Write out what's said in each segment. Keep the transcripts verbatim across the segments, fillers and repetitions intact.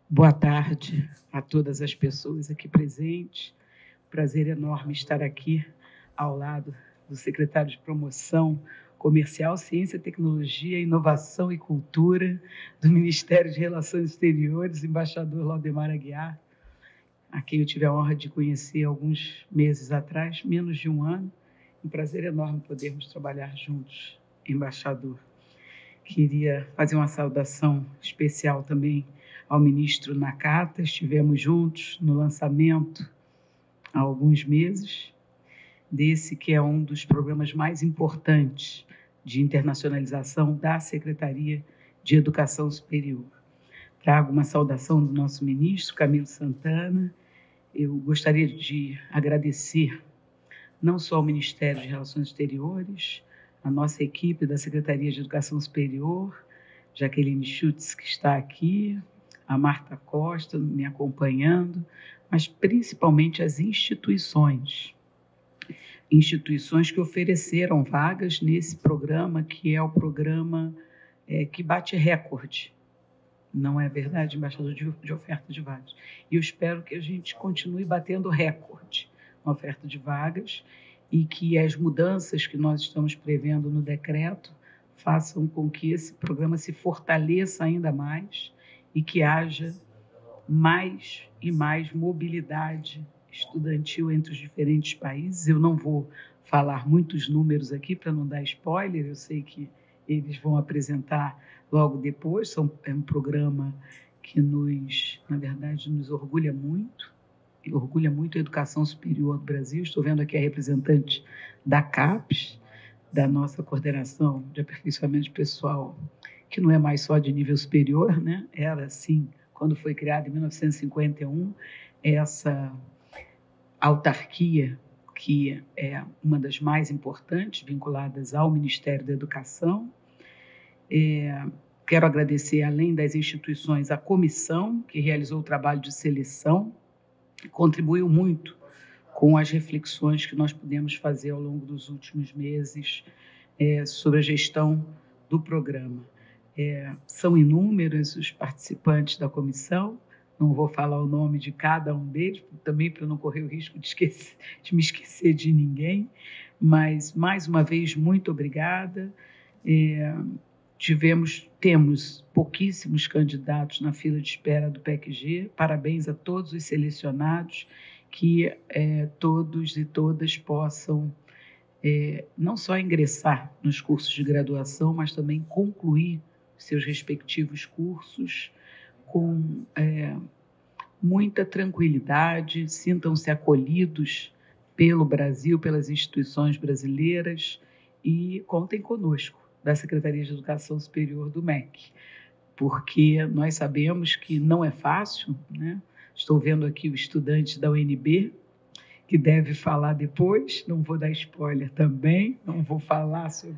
Boa tarde a todas as pessoas aqui presentes. Prazer enorme estar aqui ao lado do secretário de Promoção Comercial, Ciência, Tecnologia, Inovação e Cultura do Ministério de Relações Exteriores, embaixador Laudemar Aguiar, a quem eu tive a honra de conhecer alguns meses atrás, menos de um ano. Um prazer enorme podermos trabalhar juntos, embaixador. Queria fazer uma saudação especial também ao ministro Nakata. Estivemos juntos no lançamento há alguns meses desse que é um dos programas mais importantes de internacionalização da Secretaria de Educação Superior. Trago uma saudação do nosso ministro, Camilo Santana. Eu gostaria de agradecer não só ao Ministério de Relações Exteriores, a nossa equipe da Secretaria de Educação Superior, Jaqueline Schutz, que está aqui, a Marta Costa me acompanhando, mas principalmente as instituições, instituições que ofereceram vagas nesse programa, que é o programa é, que bate recorde. Não é verdade, embaixador, de, de oferta de vagas. E eu espero que a gente continue batendo recorde na oferta de vagas e que as mudanças que nós estamos prevendo no decreto façam com que esse programa se fortaleça ainda mais e que haja mais e mais mobilidade estudantil entre os diferentes países. Eu não vou falar muitos números aqui para não dar spoiler, eu sei que eles vão apresentar logo depois. São, é um programa que nos, na verdade, nos orgulha muito, e orgulha muito a educação superior do Brasil. Estou vendo aqui a representante da CAPES, da nossa coordenação de aperfeiçoamento pessoal, que não é mais só de nível superior, né? Era assim, quando foi criada em mil novecentos e cinquenta e um, essa autarquia, que é uma das mais importantes, vinculadas ao Ministério da Educação. É, quero agradecer, além das instituições, a comissão, que realizou o trabalho de seleção, contribuiu muito com as reflexões que nós pudemos fazer ao longo dos últimos meses é, sobre a gestão do programa. É, são inúmeros os participantes da comissão, não vou falar o nome de cada um deles, também para não correr o risco de, esquecer, de me esquecer de ninguém, mas, mais uma vez, muito obrigada. É, tivemos, temos pouquíssimos candidatos na fila de espera do P E C G, parabéns a todos os selecionados, que é, todos e todas possam é, não só ingressar nos cursos de graduação, mas também concluir seus respectivos cursos com é, muita tranquilidade, sintam-se acolhidos pelo Brasil, pelas instituições brasileiras e contem conosco, da Secretaria de Educação Superior do M E C, porque nós sabemos que não é fácil, né? Estou vendo aqui o estudante da U N B, que deve falar depois, não vou dar spoiler também, não vou falar sobre...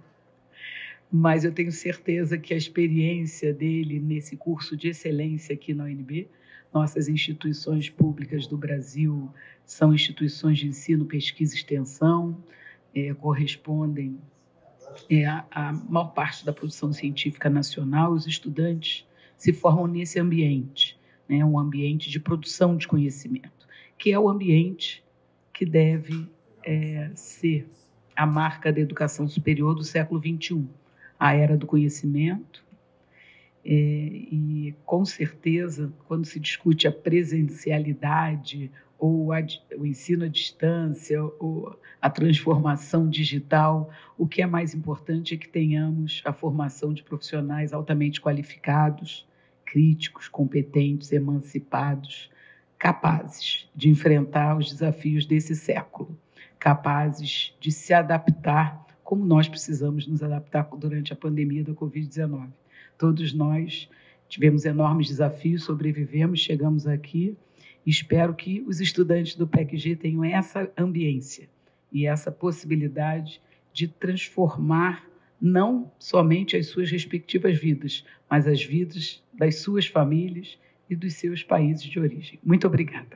Mas eu tenho certeza que a experiência dele nesse curso de excelência aqui na U N B, nossas instituições públicas do Brasil são instituições de ensino, pesquisa e extensão, é, correspondem é, a, a maior parte da produção científica nacional. Os estudantes se formam nesse ambiente, né, um ambiente de produção de conhecimento, que é o ambiente que deve é, ser a marca da educação superior do século vinte e um, a era do conhecimento. É, e, com certeza, quando se discute a presencialidade ou a, o ensino à distância ou a transformação digital, o que é mais importante é que tenhamos a formação de profissionais altamente qualificados, críticos, competentes, emancipados, capazes de enfrentar os desafios desse século, capazes de se adaptar como nós precisamos nos adaptar durante a pandemia da covid dezenove. Todos nós tivemos enormes desafios, sobrevivemos, chegamos aqui, e espero que os estudantes do P E C G tenham essa ambiência e essa possibilidade de transformar não somente as suas respectivas vidas, mas as vidas das suas famílias e dos seus países de origem. Muito obrigada.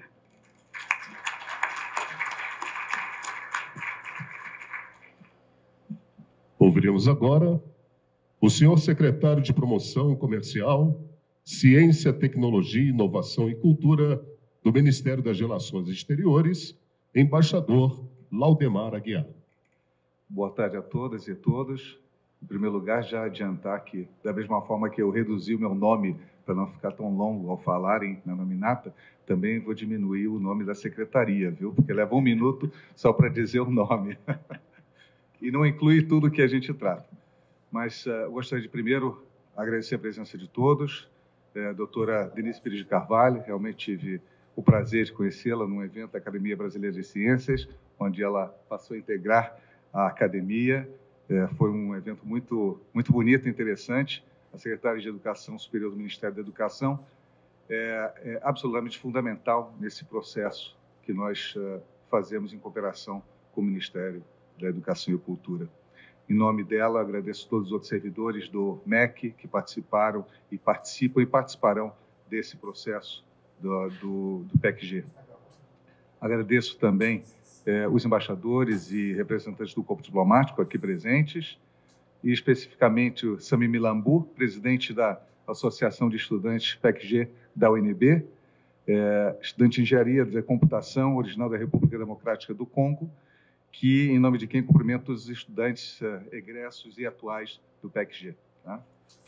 Ouviremos agora o senhor secretário de Promoção Comercial, Ciência, Tecnologia, Inovação e Cultura do Ministério das Relações Exteriores, embaixador Laudemar Aguiar. Boa tarde a todas e todos. Em primeiro lugar, já adiantar que, da mesma forma que eu reduzi o meu nome para não ficar tão longo ao falarem na nominata, também vou diminuir o nome da secretaria, viu? Porque leva um minuto só para dizer o nome. E não inclui tudo que a gente trata. Mas uh, gostaria de, primeiro, agradecer a presença de todos. É, a doutora Denise Pires de Carvalho, realmente tive o prazer de conhecê-la num evento da Academia Brasileira de Ciências, onde ela passou a integrar a academia. É, foi um evento muito, muito bonito e interessante. A secretária de Educação Superior do Ministério da Educação é, é absolutamente fundamental nesse processo que nós uh, fazemos em cooperação com o Ministério da Educação e Cultura. Em nome dela, agradeço a todos os outros servidores do M E C que participaram e participam e participarão desse processo do, do, do P E C G. Agradeço também eh, os embaixadores e representantes do corpo diplomático aqui presentes, e especificamente o Sami Milambu, presidente da Associação de Estudantes P E C G da U N B, eh, estudante de Engenharia de Computação, original da República Democrática do Congo, que, em nome de quem, cumprimento os estudantes uh, egressos e atuais do P E C G. Tá?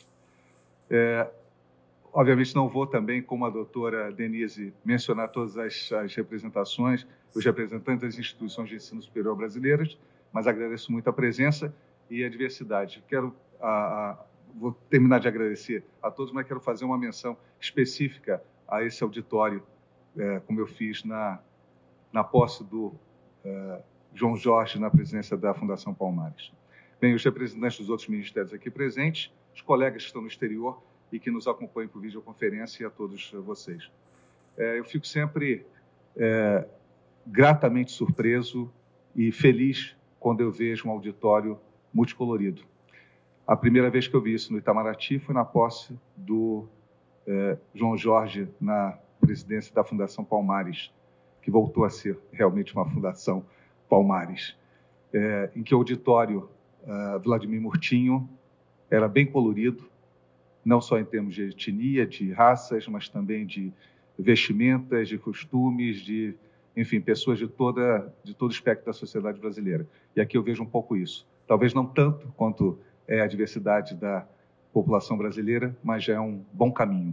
É, obviamente, não vou também, como a doutora Denise, mencionar todas as, as representações, os representantes das instituições de ensino superior brasileiras, mas agradeço muito a presença e a diversidade. Quero, a, a, vou terminar de agradecer a todos, mas quero fazer uma menção específica a esse auditório, é, como eu fiz na, na posse do é, João Jorge na presidência da Fundação Palmares. Bem, os representantes dos outros ministérios aqui presentes, os colegas que estão no exterior e que nos acompanham por videoconferência, e a todos vocês. É, eu fico sempre é, gratamente surpreso e feliz quando eu vejo um auditório multicolorido. A primeira vez que eu vi isso no Itamaraty foi na posse do é, João Jorge na presidência da Fundação Palmares, que voltou a ser realmente uma fundação Palmares, é, em que o auditório uh, Vladimir Murtinho era bem colorido, não só em termos de etnia, de raças, mas também de vestimentas, de costumes, de, enfim, pessoas de, toda, de todo o espectro da sociedade brasileira. E aqui eu vejo um pouco isso. Talvez não tanto quanto é a diversidade da população brasileira, mas já é um bom caminho.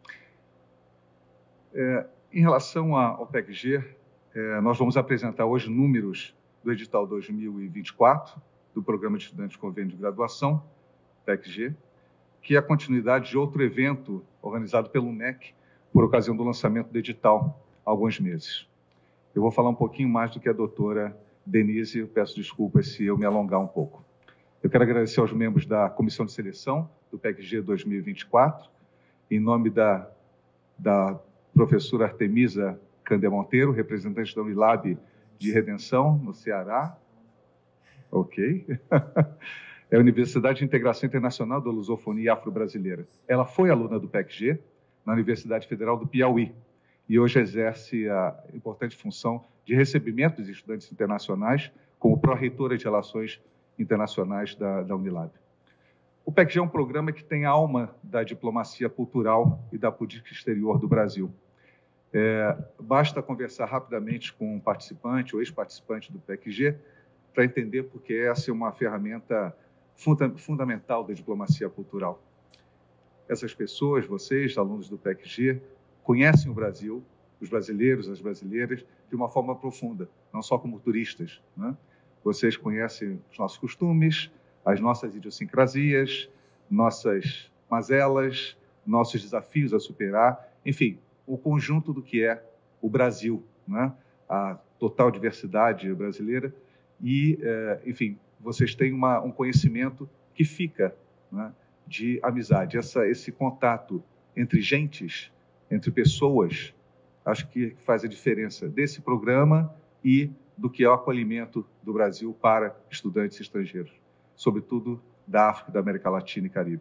É, em relação ao P E C G, É, nós vamos apresentar hoje números do edital dois mil e vinte e quatro, do Programa de Estudantes de Convênio de Graduação, P E C G, que é a continuidade de outro evento organizado pelo M E C por ocasião do lançamento do edital há alguns meses. Eu vou falar um pouquinho mais do que a doutora Denise, eu peço desculpas se eu me alongar um pouco. Eu quero agradecer aos membros da Comissão de Seleção do P E C G dois mil e vinte e quatro, em nome da, da professora Artemisa Candé Monteiro, representante da Unilab de Redenção, no Ceará. Ok. É a Universidade de Integração Internacional da Lusofonia Afro-Brasileira. Ela foi aluna do P E C G na Universidade Federal do Piauí e hoje exerce a importante função de recebimento dos estudantes internacionais como pró-reitora de Relações Internacionais da, da Unilab. O P E C G é um programa que tem a alma da diplomacia cultural e da política exterior do Brasil. É, basta conversar rapidamente com um participante ou ex-participante do P E C G para entender porque essa é uma ferramenta funda fundamental da diplomacia cultural. Essas pessoas, vocês, alunos do P E C G, conhecem o Brasil, os brasileiros, as brasileiras, de uma forma profunda, não só como turistas, né? Vocês conhecem os nossos costumes, as nossas idiosincrasias, nossas mazelas, nossos desafios a superar, enfim, o conjunto do que é o Brasil, né? A total diversidade brasileira e, eh, enfim, vocês têm uma, um conhecimento que fica, né, de amizade. Essa, esse contato entre gentes, entre pessoas, acho que faz a diferença desse programa e do que é o acolhimento do Brasil para estudantes estrangeiros, sobretudo da África, da América Latina e Caribe.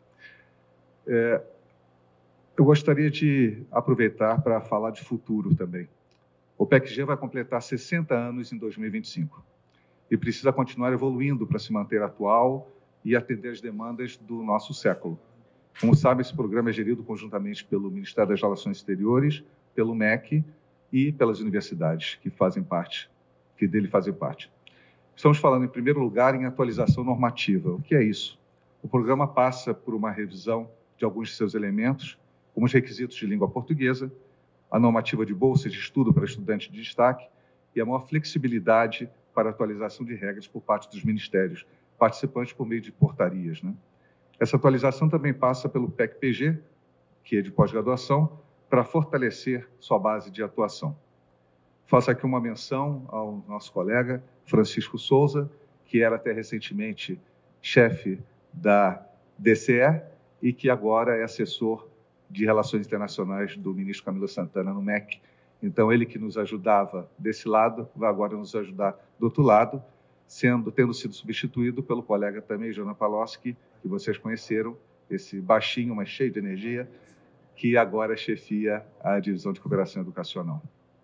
É, eu gostaria de aproveitar para falar de futuro também. O P E C G vai completar sessenta anos em dois mil e vinte e cinco e precisa continuar evoluindo para se manter atual e atender às demandas do nosso século. Como sabem, esse programa é gerido conjuntamente pelo Ministério das Relações Exteriores, pelo M E C e pelas universidades que fazem parte, que dele fazem parte. Estamos falando, em primeiro lugar, em atualização normativa. O que é isso? O programa passa por uma revisão de alguns de seus elementos, como os requisitos de língua portuguesa, a normativa de bolsa de estudo para estudantes de destaque e a maior flexibilidade para a atualização de regras por parte dos ministérios, participantes por meio de portarias, né? Essa atualização também passa pelo P E C P G, que é de pós-graduação, para fortalecer sua base de atuação. Faço aqui uma menção ao nosso colega Francisco Souza, que era até recentemente chefe da D C E e que agora é assessor de Relações Internacionais do ministro Camilo Santana no M E C. Então, ele que nos ajudava desse lado, vai agora nos ajudar do outro lado, sendo, tendo sido substituído pelo colega também, Jona Paloski, que vocês conheceram, esse baixinho, mas cheio de energia, que agora chefia a Divisão de Cooperação Educacional.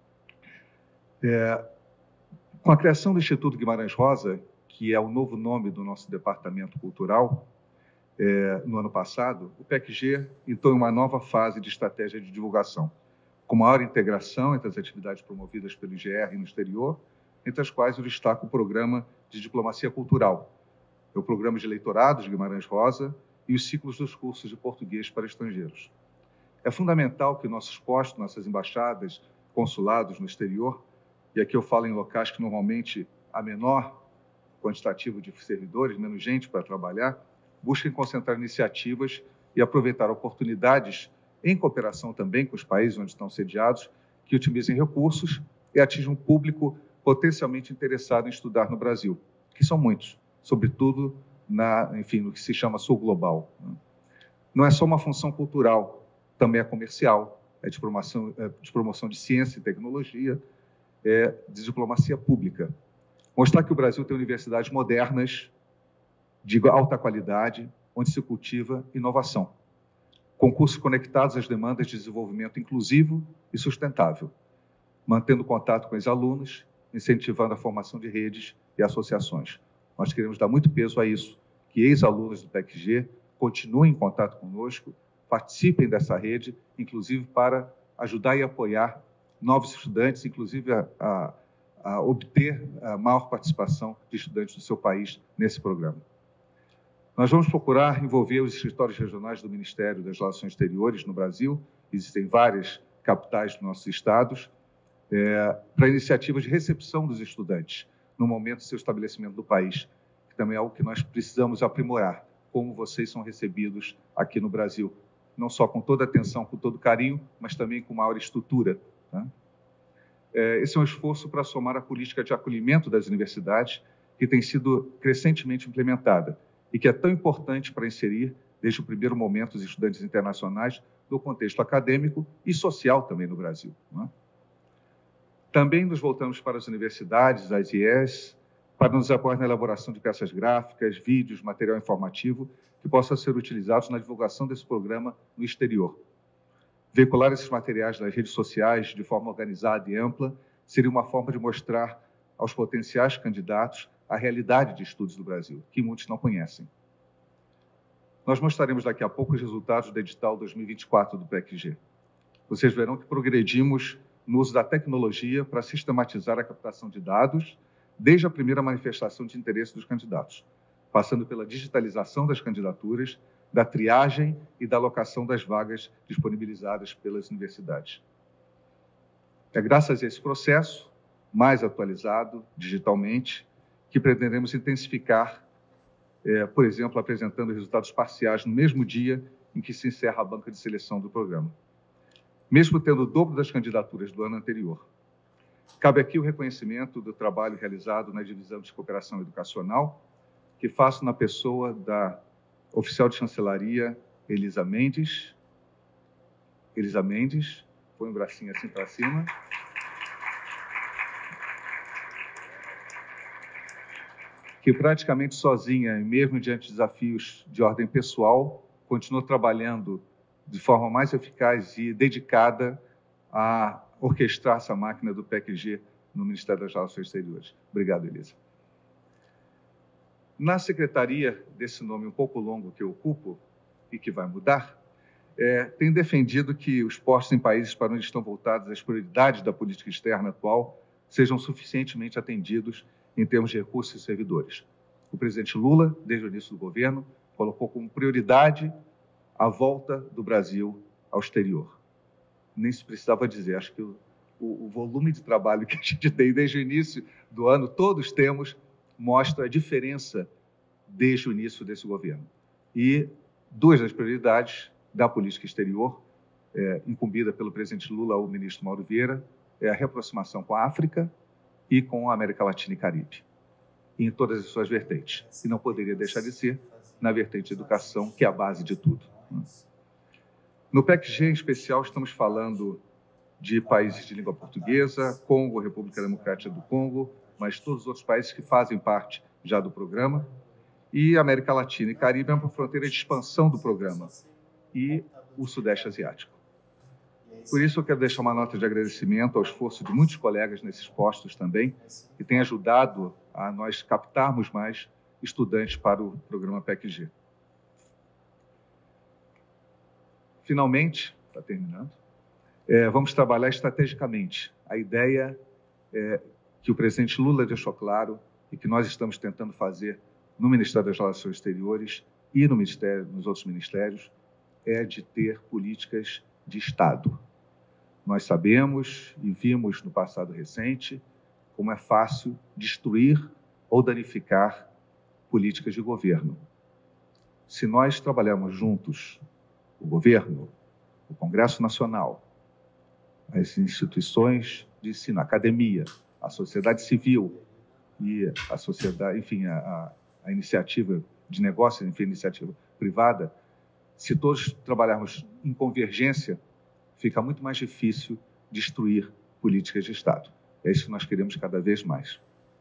É, com a criação do Instituto Guimarães Rosa, que é o novo nome do nosso departamento cultural, é, no ano passado, o P E C G entrou em uma nova fase de estratégia de divulgação, com maior integração entre as atividades promovidas pelo I G R no exterior, entre as quais eu destaco o Programa de Diplomacia Cultural, o Programa de Leitorados de Guimarães Rosa e os ciclos dos cursos de português para estrangeiros. É fundamental que nossos postos, nossas embaixadas, consulados no exterior, e aqui eu falo em locais que normalmente há menor quantitativo de servidores, menos gente para trabalhar, busquem concentrar iniciativas e aproveitar oportunidades em cooperação também com os países onde estão sediados, que otimizem recursos e atinjam um público potencialmente interessado em estudar no Brasil, que são muitos, sobretudo na, enfim, no que se chama sul global. Não é só uma função cultural, também é comercial, é de promoção, é de promoção de ciência e tecnologia, é de diplomacia pública. Mostrar que o Brasil tem universidades modernas, de alta qualidade, onde se cultiva inovação. Concursos conectados às demandas de desenvolvimento inclusivo e sustentável, mantendo contato com os alunos, incentivando a formação de redes e associações. Nós queremos dar muito peso a isso, que ex-alunos do P E C G continuem em contato conosco, participem dessa rede, inclusive para ajudar e apoiar novos estudantes, inclusive a, a, a obter a maior participação de estudantes do seu país nesse programa. Nós vamos procurar envolver os escritórios regionais do Ministério das Relações Exteriores no Brasil, existem várias capitais dos nossos estados, é, para iniciativas de recepção dos estudantes no momento do seu estabelecimento do país, que também é algo que nós precisamos aprimorar, como vocês são recebidos aqui no Brasil, não só com toda atenção, com todo carinho, mas também com maior estrutura. Tá? É, esse é um esforço para somar a política de acolhimento das universidades, que tem sido crescentemente implementada e que é tão importante para inserir, desde o primeiro momento, os estudantes internacionais no contexto acadêmico e social também no Brasil. Não é? Também nos voltamos para as universidades, as I E S, para nos apoiar na elaboração de peças gráficas, vídeos, material informativo, que possam ser utilizados na divulgação desse programa no exterior. Veicular esses materiais nas redes sociais de forma organizada e ampla seria uma forma de mostrar aos potenciais candidatos a realidade de estudos do Brasil, que muitos não conhecem. Nós mostraremos daqui a pouco os resultados do edital dois mil e vinte e quatro do P E C G. Vocês verão que progredimos no uso da tecnologia para sistematizar a captação de dados, desde a primeira manifestação de interesse dos candidatos, passando pela digitalização das candidaturas, da triagem e da alocação das vagas disponibilizadas pelas universidades. É graças a esse processo, mais atualizado digitalmente, que pretendemos intensificar, é, por exemplo, apresentando resultados parciais no mesmo dia em que se encerra a banca de seleção do programa, mesmo tendo o dobro das candidaturas do ano anterior. Cabe aqui o reconhecimento do trabalho realizado na Divisão de Cooperação Educacional, que faço na pessoa da oficial de chancelaria Elisa Mendes. Elisa Mendes, põe o bracinho assim para cima. Que praticamente sozinha, e mesmo diante de desafios de ordem pessoal, continuou trabalhando de forma mais eficaz e dedicada a orquestrar essa máquina do P E C G no Ministério das Relações Exteriores. Obrigado, Elisa. Na secretaria desse nome um pouco longo que eu ocupo, e que vai mudar, é, tem defendido que os postos em países para onde estão voltados as prioridades da política externa atual sejam suficientemente atendidos em termos de recursos e servidores. O presidente Lula, desde o início do governo, colocou como prioridade a volta do Brasil ao exterior. Nem se precisava dizer, acho que o, o, o volume de trabalho que a gente tem desde o início do ano, todos temos, mostra a diferença desde o início desse governo. E duas das prioridades da política exterior, é, incumbida pelo presidente Lula ao ministro Mauro Vieira, é a reaproximação com a África e com a América Latina e Caribe, em todas as suas vertentes. E não poderia deixar de ser na vertente de educação, que é a base de tudo. No P E C G, em especial, estamos falando de países de língua portuguesa, Congo, República Democrática do Congo, mas todos os outros países que fazem parte já do programa, e América Latina e Caribe é uma fronteira de expansão do programa, e o Sudeste Asiático. Por isso, eu quero deixar uma nota de agradecimento ao esforço de muitos colegas nesses postos também, que têm ajudado a nós captarmos mais estudantes para o programa P E C G. Finalmente, está terminando, é, vamos trabalhar estrategicamente. A ideia é, que o presidente Lula deixou claro e que nós estamos tentando fazer no Ministério das Relações Exteriores e no Ministério, nos outros ministérios, é de ter políticas de Estado. Nós sabemos e vimos no passado recente como é fácil destruir ou danificar políticas de governo. Se nós trabalharmos juntos, o governo, o Congresso Nacional, as instituições de ensino, a academia, a sociedade civil e a sociedade, enfim, a, a iniciativa de negócio, enfim, a iniciativa privada, se todos trabalharmos em convergência, fica muito mais difícil destruir políticas de Estado. É isso que nós queremos cada vez mais.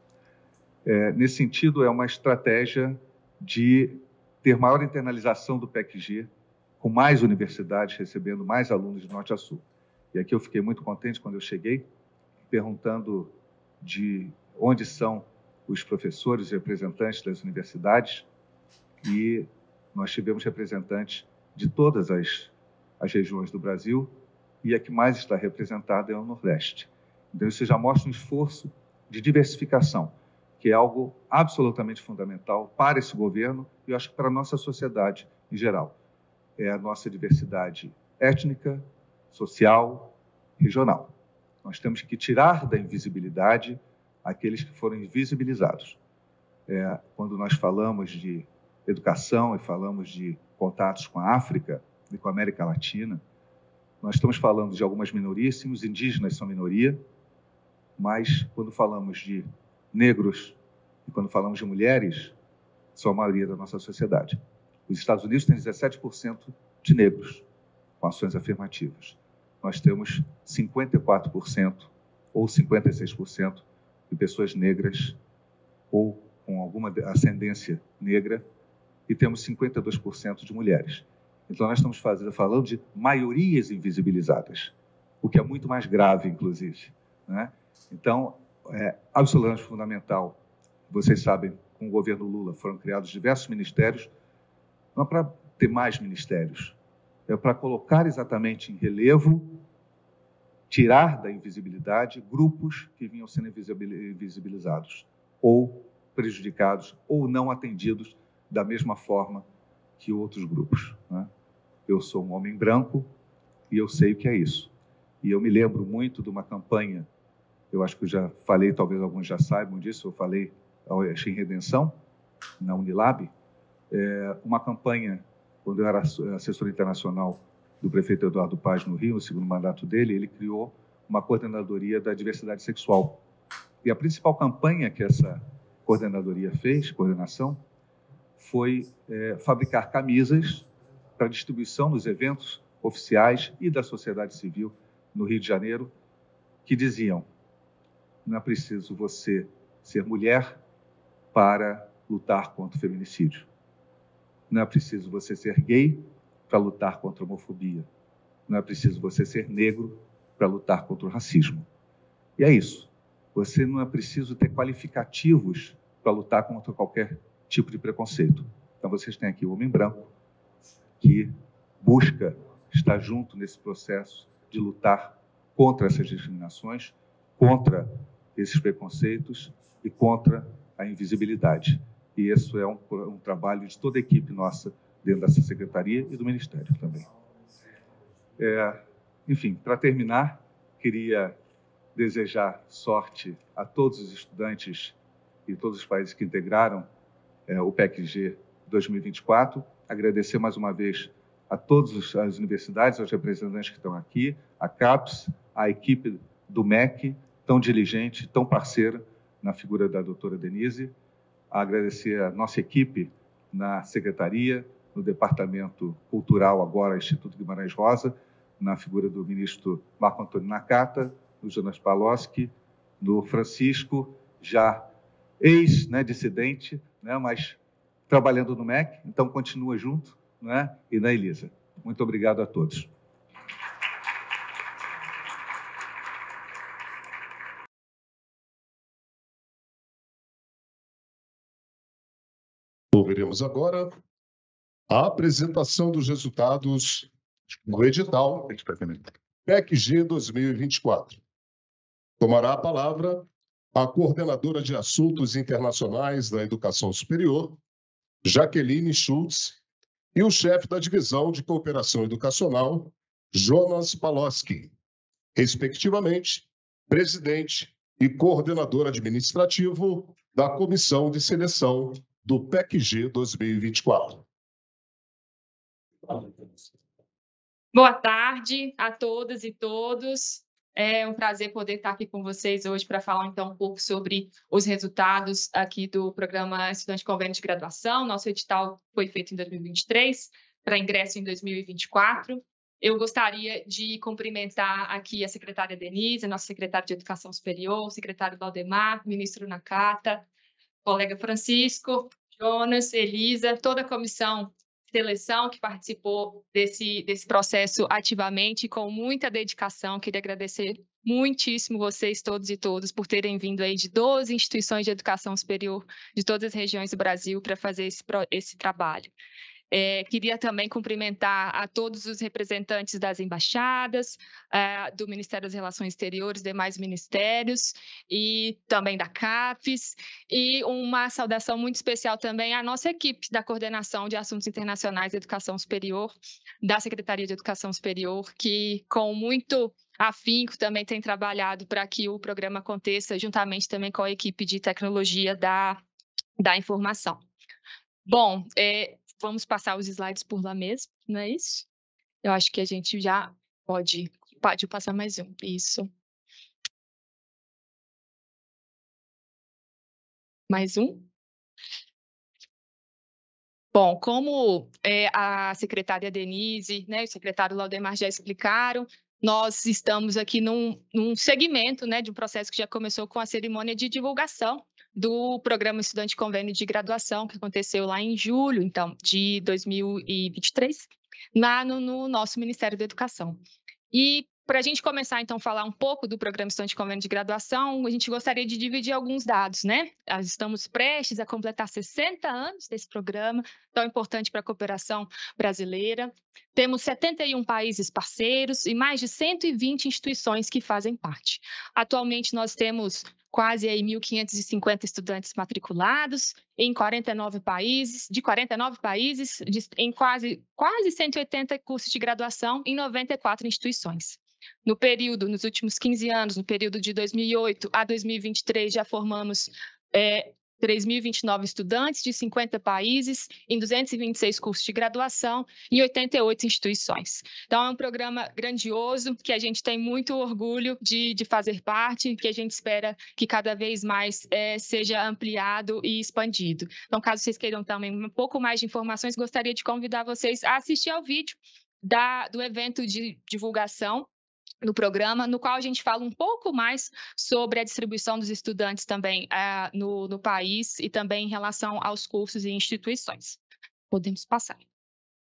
É, nesse sentido, é uma estratégia de ter maior internalização do P E C G, com mais universidades recebendo mais alunos de norte a sul. E aqui eu fiquei muito contente quando eu cheguei, perguntando de onde são os professores e representantes das universidades, e nós tivemos representantes de todas as, as regiões do Brasil, e a que mais está representada é o Nordeste. Então, isso já mostra um esforço de diversificação, que é algo absolutamente fundamental para esse governo e, eu acho que para a nossa sociedade em geral. É a nossa diversidade étnica, social, regional. Nós temos que tirar da invisibilidade aqueles que foram invisibilizados. É, quando nós falamos de educação e falamos de contatos com a África e com a América Latina, nós estamos falando de algumas minorias, sim, os indígenas são minoria, mas quando falamos de negros e quando falamos de mulheres, são a maioria da nossa sociedade. Os Estados Unidos têm dezessete por cento de negros com ações afirmativas. Nós temos cinquenta e quatro por cento ou cinquenta e seis por cento de pessoas negras ou com alguma ascendência negra e temos cinquenta e dois por cento de mulheres. Então, nós estamos fazendo, falando de maiorias invisibilizadas, o que é muito mais grave, inclusive, né? Então, é absolutamente fundamental. Vocês sabem, com o governo Lula foram criados diversos ministérios, não é para ter mais ministérios, é para colocar exatamente em relevo, tirar da invisibilidade grupos que vinham sendo invisibilizados, ou prejudicados, ou não atendidos da mesma forma que outros grupos, né? Eu sou um homem branco e eu sei o que é isso. E eu me lembro muito de uma campanha, eu acho que eu já falei, talvez alguns já saibam disso, eu falei ao Exim Redenção, na Unilab, é, uma campanha, quando eu era assessor internacional do prefeito Eduardo Paz no Rio, no segundo mandato dele, ele criou uma coordenadoria da diversidade sexual. E a principal campanha que essa coordenadoria fez, coordenação, foi é, fabricar camisas para distribuição nos eventos oficiais e da sociedade civil no Rio de Janeiro, que diziam: não é preciso você ser mulher para lutar contra o feminicídio. Não é preciso você ser gay para lutar contra a homofobia. Não é preciso você ser negro para lutar contra o racismo. E é isso. Você não é preciso ter qualificativos para lutar contra qualquer tipo de preconceito. Então, vocês têm aqui o homem branco, que busca estar junto nesse processo de lutar contra essas discriminações, contra esses preconceitos e contra a invisibilidade. E isso é um, um trabalho de toda a equipe nossa dentro dessa secretaria e do Ministério também. É, enfim, para terminar, queria desejar sorte a todos os estudantes e todos os países que integraram é, o P E C G dois mil e vinte e quatro. Agradecer mais uma vez a todas as universidades, aos representantes que estão aqui, a CAPES, a equipe do M E C, tão diligente, tão parceira na figura da doutora Denise. Agradecer a nossa equipe na secretaria, no Departamento Cultural, agora Instituto Guimarães Rosa, na figura do ministro Marco Antônio Nakata, do Jonas Paloski, do Francisco, já ex-dissidente, né, mas trabalhando no M E C, então continua junto, né, e na Elisa. Muito obrigado a todos. Ouviremos agora a apresentação dos resultados do edital P E C G dois mil e vinte e quatro. Tomará a palavra a coordenadora de Assuntos Internacionais da Educação Superior, Jaqueline Schultz, e o chefe da Divisão de Cooperação Educacional, Jonas Paloski, respectivamente, presidente e coordenador administrativo da Comissão de Seleção do P E C G dois mil e vinte e quatro. Boa tarde a todas e todos. É um prazer poder estar aqui com vocês hoje para falar, então, um pouco sobre os resultados aqui do Programa Estudante Convênio de Graduação. Nosso edital foi feito em dois mil e vinte e três, para ingresso em dois mil e vinte e quatro. Eu gostaria de cumprimentar aqui a secretária Denise, a nossa secretária de Educação Superior, o secretário Valdemar, o ministro Nakata, o colega Francisco, Jonas, Elisa, toda a comissão seleção que participou desse, desse processo ativamente e com muita dedicação. Queria agradecer muitíssimo vocês todos e todas por terem vindo aí de doze instituições de educação superior de todas as regiões do Brasil para fazer esse, esse trabalho. É, queria também cumprimentar a todos os representantes das embaixadas, uh, do Ministério das Relações Exteriores, demais ministérios, e também da CAPES, e uma saudação muito especial também à nossa equipe da Coordenação de Assuntos Internacionais e Educação Superior, da Secretaria de Educação Superior, que com muito afinco também tem trabalhado para que o programa aconteça, juntamente também com a equipe de tecnologia da, da informação. Bom, é, vamos passar os slides por lá mesmo, não é isso? Eu acho que a gente já pode, pode passar mais um, isso. Mais um. Bom, como é, a secretária Denise, né, e o secretário Valdemar já explicaram, nós estamos aqui num, num segmento, né, de um processo que já começou com a cerimônia de divulgação do Programa Estudante Convênio de Graduação, que aconteceu lá em julho, então, de dois mil e vinte e três, lá no, no nosso Ministério da Educação. E para a gente começar, então, a falar um pouco do Programa Estudante Convênio de Graduação, a gente gostaria de dividir alguns dados, né? Nós estamos prestes a completar sessenta anos desse programa, tão importante para a cooperação brasileira. Temos setenta e um países parceiros e mais de cento e vinte instituições que fazem parte. Atualmente, nós temos quase aí mil quinhentos e cinquenta estudantes matriculados em quarenta e nove países, de quarenta e nove países, de, em quase, quase cento e oitenta cursos de graduação em noventa e quatro instituições. No período, nos últimos quinze anos, no período de dois mil e oito a dois mil e vinte e três, já formamos é, três mil e vinte e nove estudantes de cinquenta países, em duzentos e vinte e seis cursos de graduação e oitenta e oito instituições. Então, é um programa grandioso, que a gente tem muito orgulho de, de fazer parte, que a gente espera que cada vez mais é, seja ampliado e expandido. Então, caso vocês queiram também um pouco mais de informações, gostaria de convidar vocês a assistir ao vídeo da, do evento de divulgação no programa, no qual a gente fala um pouco mais sobre a distribuição dos estudantes também uh, no, no país e também em relação aos cursos e instituições. Podemos passar.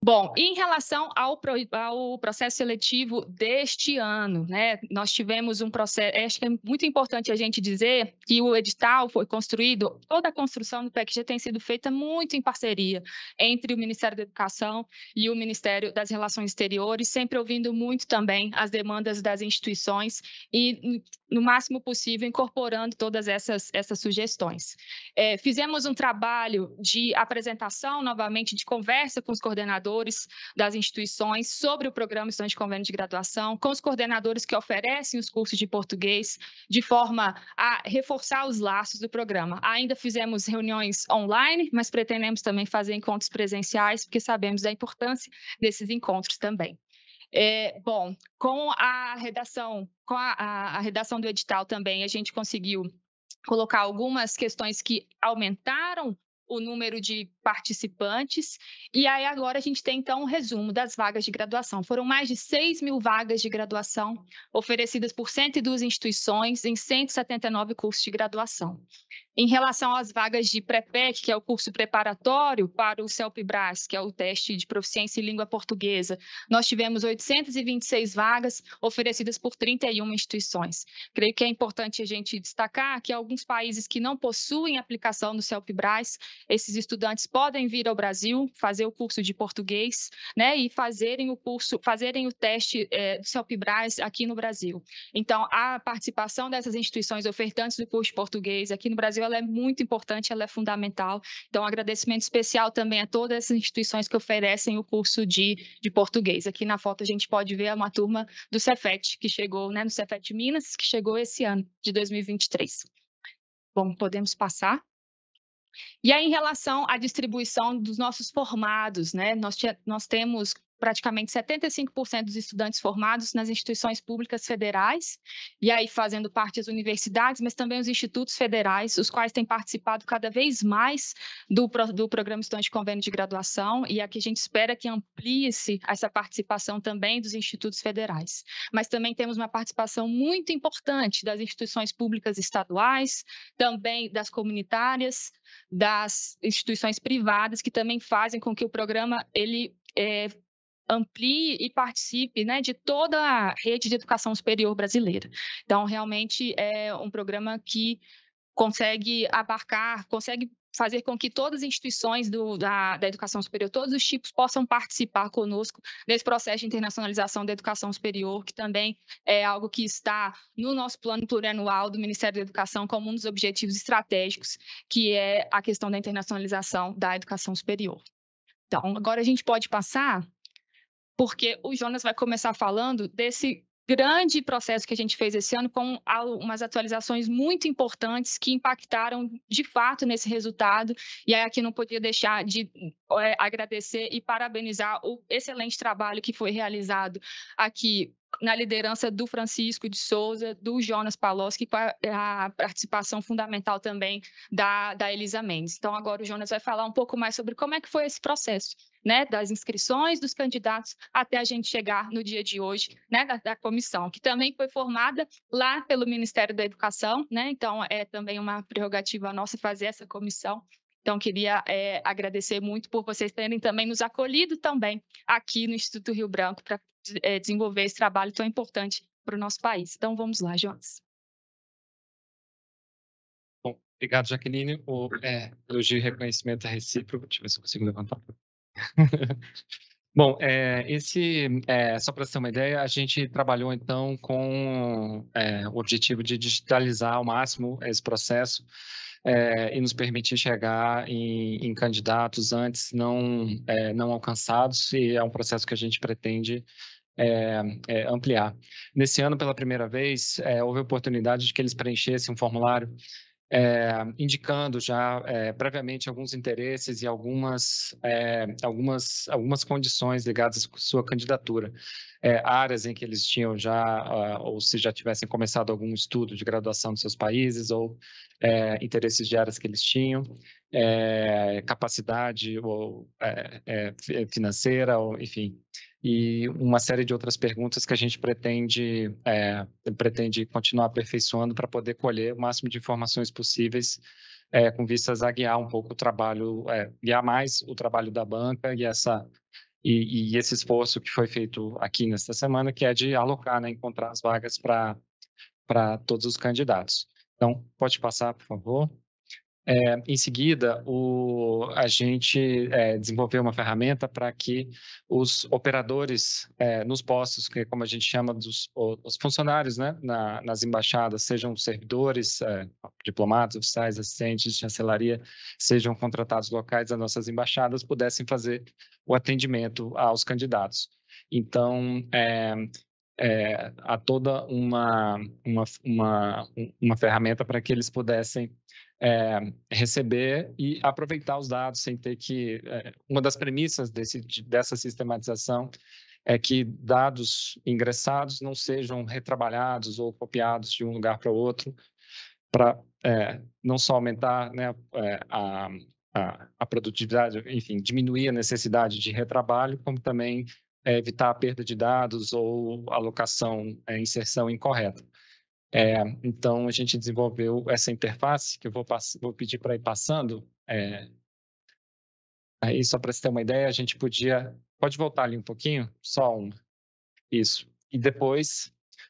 Bom, em relação ao, pro, ao processo seletivo deste ano, né, nós tivemos um processo, acho que é muito importante a gente dizer que o edital foi construído, toda a construção do P E C G tem sido feita muito em parceria entre o Ministério da Educação e o Ministério das Relações Exteriores, sempre ouvindo muito também as demandas das instituições e, no máximo possível, incorporando todas essas, essas sugestões. É, fizemos um trabalho de apresentação, novamente, de conversa com os coordenadores das instituições sobre o programa Estudante de Convênio de Graduação, com os coordenadores que oferecem os cursos de português, de forma a reforçar os laços do programa. Ainda fizemos reuniões online, mas pretendemos também fazer encontros presenciais, porque sabemos da importância desses encontros também. É, bom, com a redação, com a, a, a redação do edital também, a gente conseguiu colocar algumas questões que aumentaram o número de participantes, e aí agora a gente tem, então, um resumo das vagas de graduação. Foram mais de seis mil vagas de graduação oferecidas por cento e duas instituições em cento e setenta e nove cursos de graduação. Em relação às vagas de pré-P E C, que é o curso preparatório para o CELPE-BRAS, que é o teste de proficiência em língua portuguesa, nós tivemos oitocentas e vinte e seis vagas oferecidas por trinta e uma instituições. Creio que é importante a gente destacar que alguns países que não possuem aplicação no CELPE-BRAS, esses estudantes podem vir ao Brasil, fazer o curso de português, né, e fazerem o curso, fazerem o teste é, do CELPE-BRAS aqui no Brasil. Então, a participação dessas instituições ofertantes do curso de português aqui no Brasil, ela é muito importante, ela é fundamental. Então, um agradecimento especial também a todas essas instituições que oferecem o curso de, de português. Aqui na foto a gente pode ver uma turma do Cefet, que chegou, né, no Cefet Minas, que chegou esse ano, de dois mil e vinte e três. Bom, podemos passar. E aí, em relação à distribuição dos nossos formados, né, nós, nós temos praticamente setenta e cinco por cento dos estudantes formados nas instituições públicas federais, e aí fazendo parte das universidades, mas também os institutos federais, os quais têm participado cada vez mais do, do Programa Estudante de Convênio de Graduação, e aqui a gente espera que amplie-se essa participação também dos institutos federais. Mas também temos uma participação muito importante das instituições públicas estaduais, também das comunitárias, das instituições privadas, que também fazem com que o programa ele é, amplie e participe, né, de toda a rede de educação superior brasileira. Então, realmente é um programa que consegue abarcar, consegue fazer com que todas as instituições do, da, da educação superior, todos os tipos, possam participar conosco nesse processo de internacionalização da educação superior, que também é algo que está no nosso plano plurianual do Ministério da Educação como um dos objetivos estratégicos, que é a questão da internacionalização da educação superior. Então, agora a gente pode passar, porque o Jonas vai começar falando desse grande processo que a gente fez esse ano, com umas atualizações muito importantes que impactaram de fato nesse resultado, e aí aqui não podia deixar de é, agradecer e parabenizar o excelente trabalho que foi realizado aqui na liderança do Francisco de Souza, do Jonas Paloski, com a, a participação fundamental também da, da Elisa Mendes. Então, agora o Jonas vai falar um pouco mais sobre como é que foi esse processo, né, das inscrições dos candidatos até a gente chegar no dia de hoje, né, da, da comissão, que também foi formada lá pelo Ministério da Educação, né, então é também uma prerrogativa nossa fazer essa comissão. Então, queria é, agradecer muito por vocês terem também nos acolhido também aqui no Instituto Rio Branco para é, desenvolver esse trabalho tão importante para o nosso país. Então, vamos lá, Jonas. Bom, obrigado, Jaqueline. O é, elogio e reconhecimento é recíproco. Deixa eu ver se eu consigo levantar. Bom, é, esse, é, só para ter uma ideia, a gente trabalhou, então, com é, o objetivo de digitalizar ao máximo esse processo é, e nos permitir chegar em, em candidatos antes não, é, não alcançados, e é um processo que a gente pretende É, é, ampliar. Nesse ano, pela primeira vez, é, houve a oportunidade de que eles preenchessem um formulário é, indicando já é, previamente alguns interesses e algumas, é, algumas, algumas condições ligadas à sua candidatura. É, áreas em que eles tinham já, uh, ou se já tivessem começado algum estudo de graduação nos seus países, ou é, interesses de áreas que eles tinham, é, capacidade ou, é, é, financeira, ou, enfim, e uma série de outras perguntas que a gente pretende, é, pretende continuar aperfeiçoando para poder colher o máximo de informações possíveis é, com vistas a guiar um pouco o trabalho, é, guiar mais o trabalho da banca e essa e, e esse esforço que foi feito aqui nesta semana, que é de alocar, né, encontrar as vagas para para todos os candidatos. Então, pode passar, por favor. É, em seguida, o, a gente é, desenvolveu uma ferramenta para que os operadores é, nos postos, que como a gente chama dos os funcionários, né, na, nas embaixadas, sejam servidores, é, diplomatas, oficiais, assistentes de chancelaria, sejam contratados locais das nossas embaixadas, pudessem fazer o atendimento aos candidatos. Então, é, é, há toda uma, uma, uma, uma ferramenta para que eles pudessem é, receber e aproveitar os dados sem ter que... É, uma das premissas desse, dessa sistematização é que dados ingressados não sejam retrabalhados ou copiados de um lugar para o outro, para é, não só aumentar, né, a, a, a produtividade, enfim, diminuir a necessidade de retrabalho, como também é, evitar a perda de dados ou alocação, é, inserção incorreta. É, então, a gente desenvolveu essa interface, que eu vou, vou pedir para ir passando. É, aí, só para você ter uma ideia, a gente podia... Pode voltar ali um pouquinho? Só uma. Isso. E depois,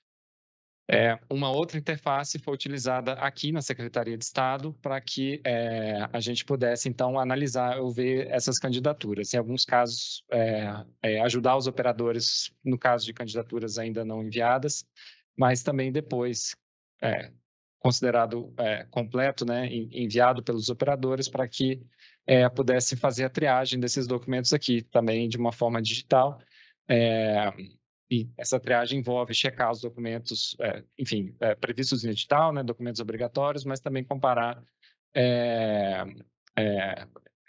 é, uma outra interface foi utilizada aqui na Secretaria de Estado para que é, a gente pudesse, então, analisar ou ver essas candidaturas. Em alguns casos, é, é, ajudar os operadores, no caso de candidaturas ainda não enviadas, mas também depois, é, considerado é, completo, né, enviado pelos operadores para que é, pudesse fazer a triagem desses documentos aqui, também de uma forma digital. É, e essa triagem envolve checar os documentos, é, enfim, é, previstos no edital, né, documentos obrigatórios, mas também comparar, é, é,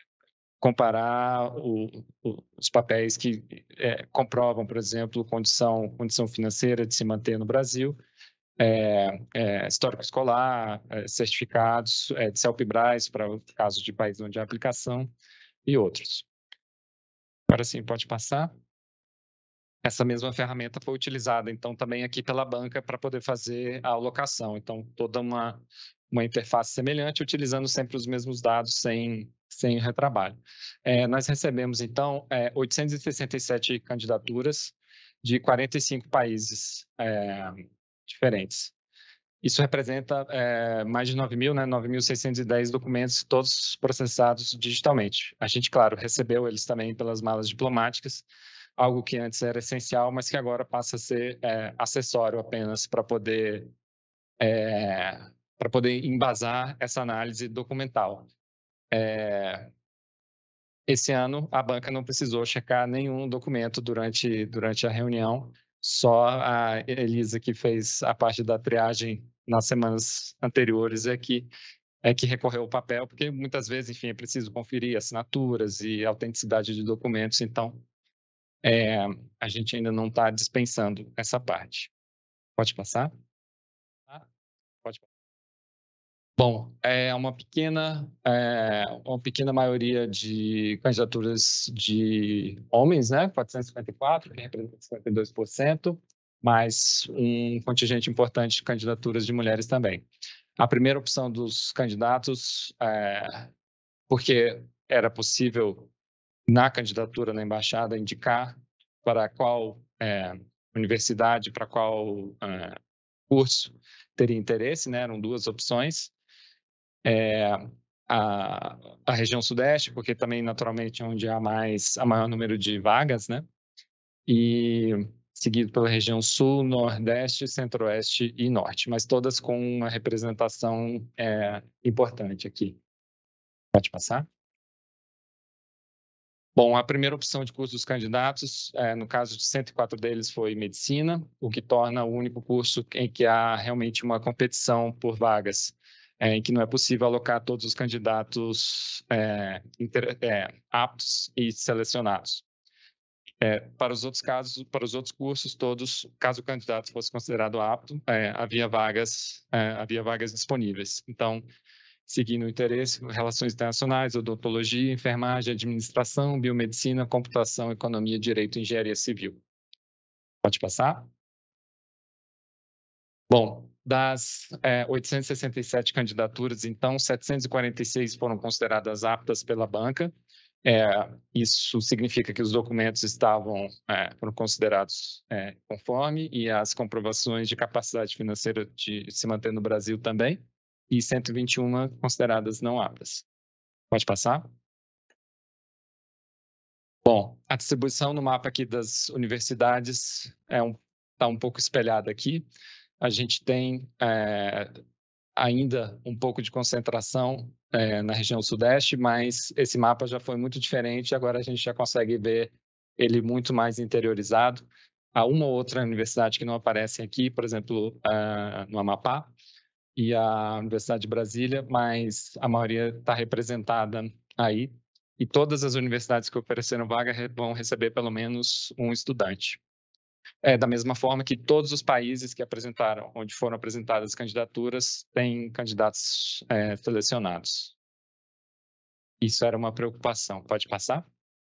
comparar o, o, os papéis que é, comprovam, por exemplo, condição, condição financeira de se manter no Brasil, é, é, histórico escolar, é, certificados é, de CELPE-BRAS para o caso de país onde há aplicação e outros. Agora sim, pode passar. Essa mesma ferramenta foi utilizada, então, também aqui pela banca para poder fazer a alocação. Então, toda uma, uma interface semelhante, utilizando sempre os mesmos dados, sem, sem retrabalho. É, nós recebemos, então, é, oitocentas e sessenta e sete candidaturas de quarenta e cinco países é, diferentes. Isso representa é, mais de nove mil, né, nove mil seiscentos e dez documentos, todos processados digitalmente. A gente, claro, recebeu eles também pelas malas diplomáticas, algo que antes era essencial, mas que agora passa a ser é, acessório apenas para poder, é, para poder embasar essa análise documental. É, esse ano, a banca não precisou checar nenhum documento durante, durante a reunião, só a Elisa, que fez a parte da triagem nas semanas anteriores, é que, é que recorreu ao papel, porque muitas vezes, enfim, é preciso conferir assinaturas e autenticidade de documentos, então é, a gente ainda não está dispensando essa parte. Pode passar? Ah, pode passar. Bom, é uma pequena, é, uma pequena maioria de candidaturas de homens, né? quatrocentos e cinquenta e quatro, que representa cinquenta e dois por cento, mas um contingente importante de candidaturas de mulheres também. A primeira opção dos candidatos, é, porque era possível, na candidatura na embaixada, indicar para qual é, universidade, para qual é, curso teria interesse, né? Eram duas opções. É, a, a região sudeste, porque também, naturalmente, é onde há mais, a maior número de vagas, né? E seguido pela região sul, nordeste, centro-oeste e norte, mas todas com uma representação é, importante aqui. Pode passar? Bom, a primeira opção de curso dos candidatos, é, no caso de cento e quatro deles, foi medicina, o que torna o único curso em que há realmente uma competição por vagas, é, em que não é possível alocar todos os candidatos é, inter, é, aptos e selecionados. É, para os outros casos, para os outros cursos todos, caso o candidato fosse considerado apto, é, havia vagas, é, havia vagas disponíveis. Então, seguindo o interesse, relações internacionais, odontologia, enfermagem, administração, biomedicina, computação, economia, direito e engenharia civil. Pode passar? Bom, das é, oitocentas e sessenta e sete candidaturas, então, setecentas e quarenta e seis foram consideradas aptas pela banca É, isso significa que os documentos estavam, é, foram considerados é, conforme, e as comprovações de capacidade financeira de se manter no Brasil também, e cento e vinte e uma consideradas não aptas. Pode passar? Bom, a distribuição no mapa aqui das universidades é um, tá um pouco espelhada aqui. A gente tem é, ainda um pouco de concentração é, na região sudeste, mas esse mapa já foi muito diferente, agora a gente já consegue ver ele muito mais interiorizado. Há uma ou outra universidade que não aparece aqui, por exemplo, uh, no Amapá e a Universidade de Brasília, mas a maioria está representada aí, e todas as universidades que ofereceram vaga vão receber pelo menos um estudante. É, da mesma forma que todos os países que apresentaram, onde foram apresentadas candidaturas, têm candidatos é, selecionados. Isso era uma preocupação. Pode passar?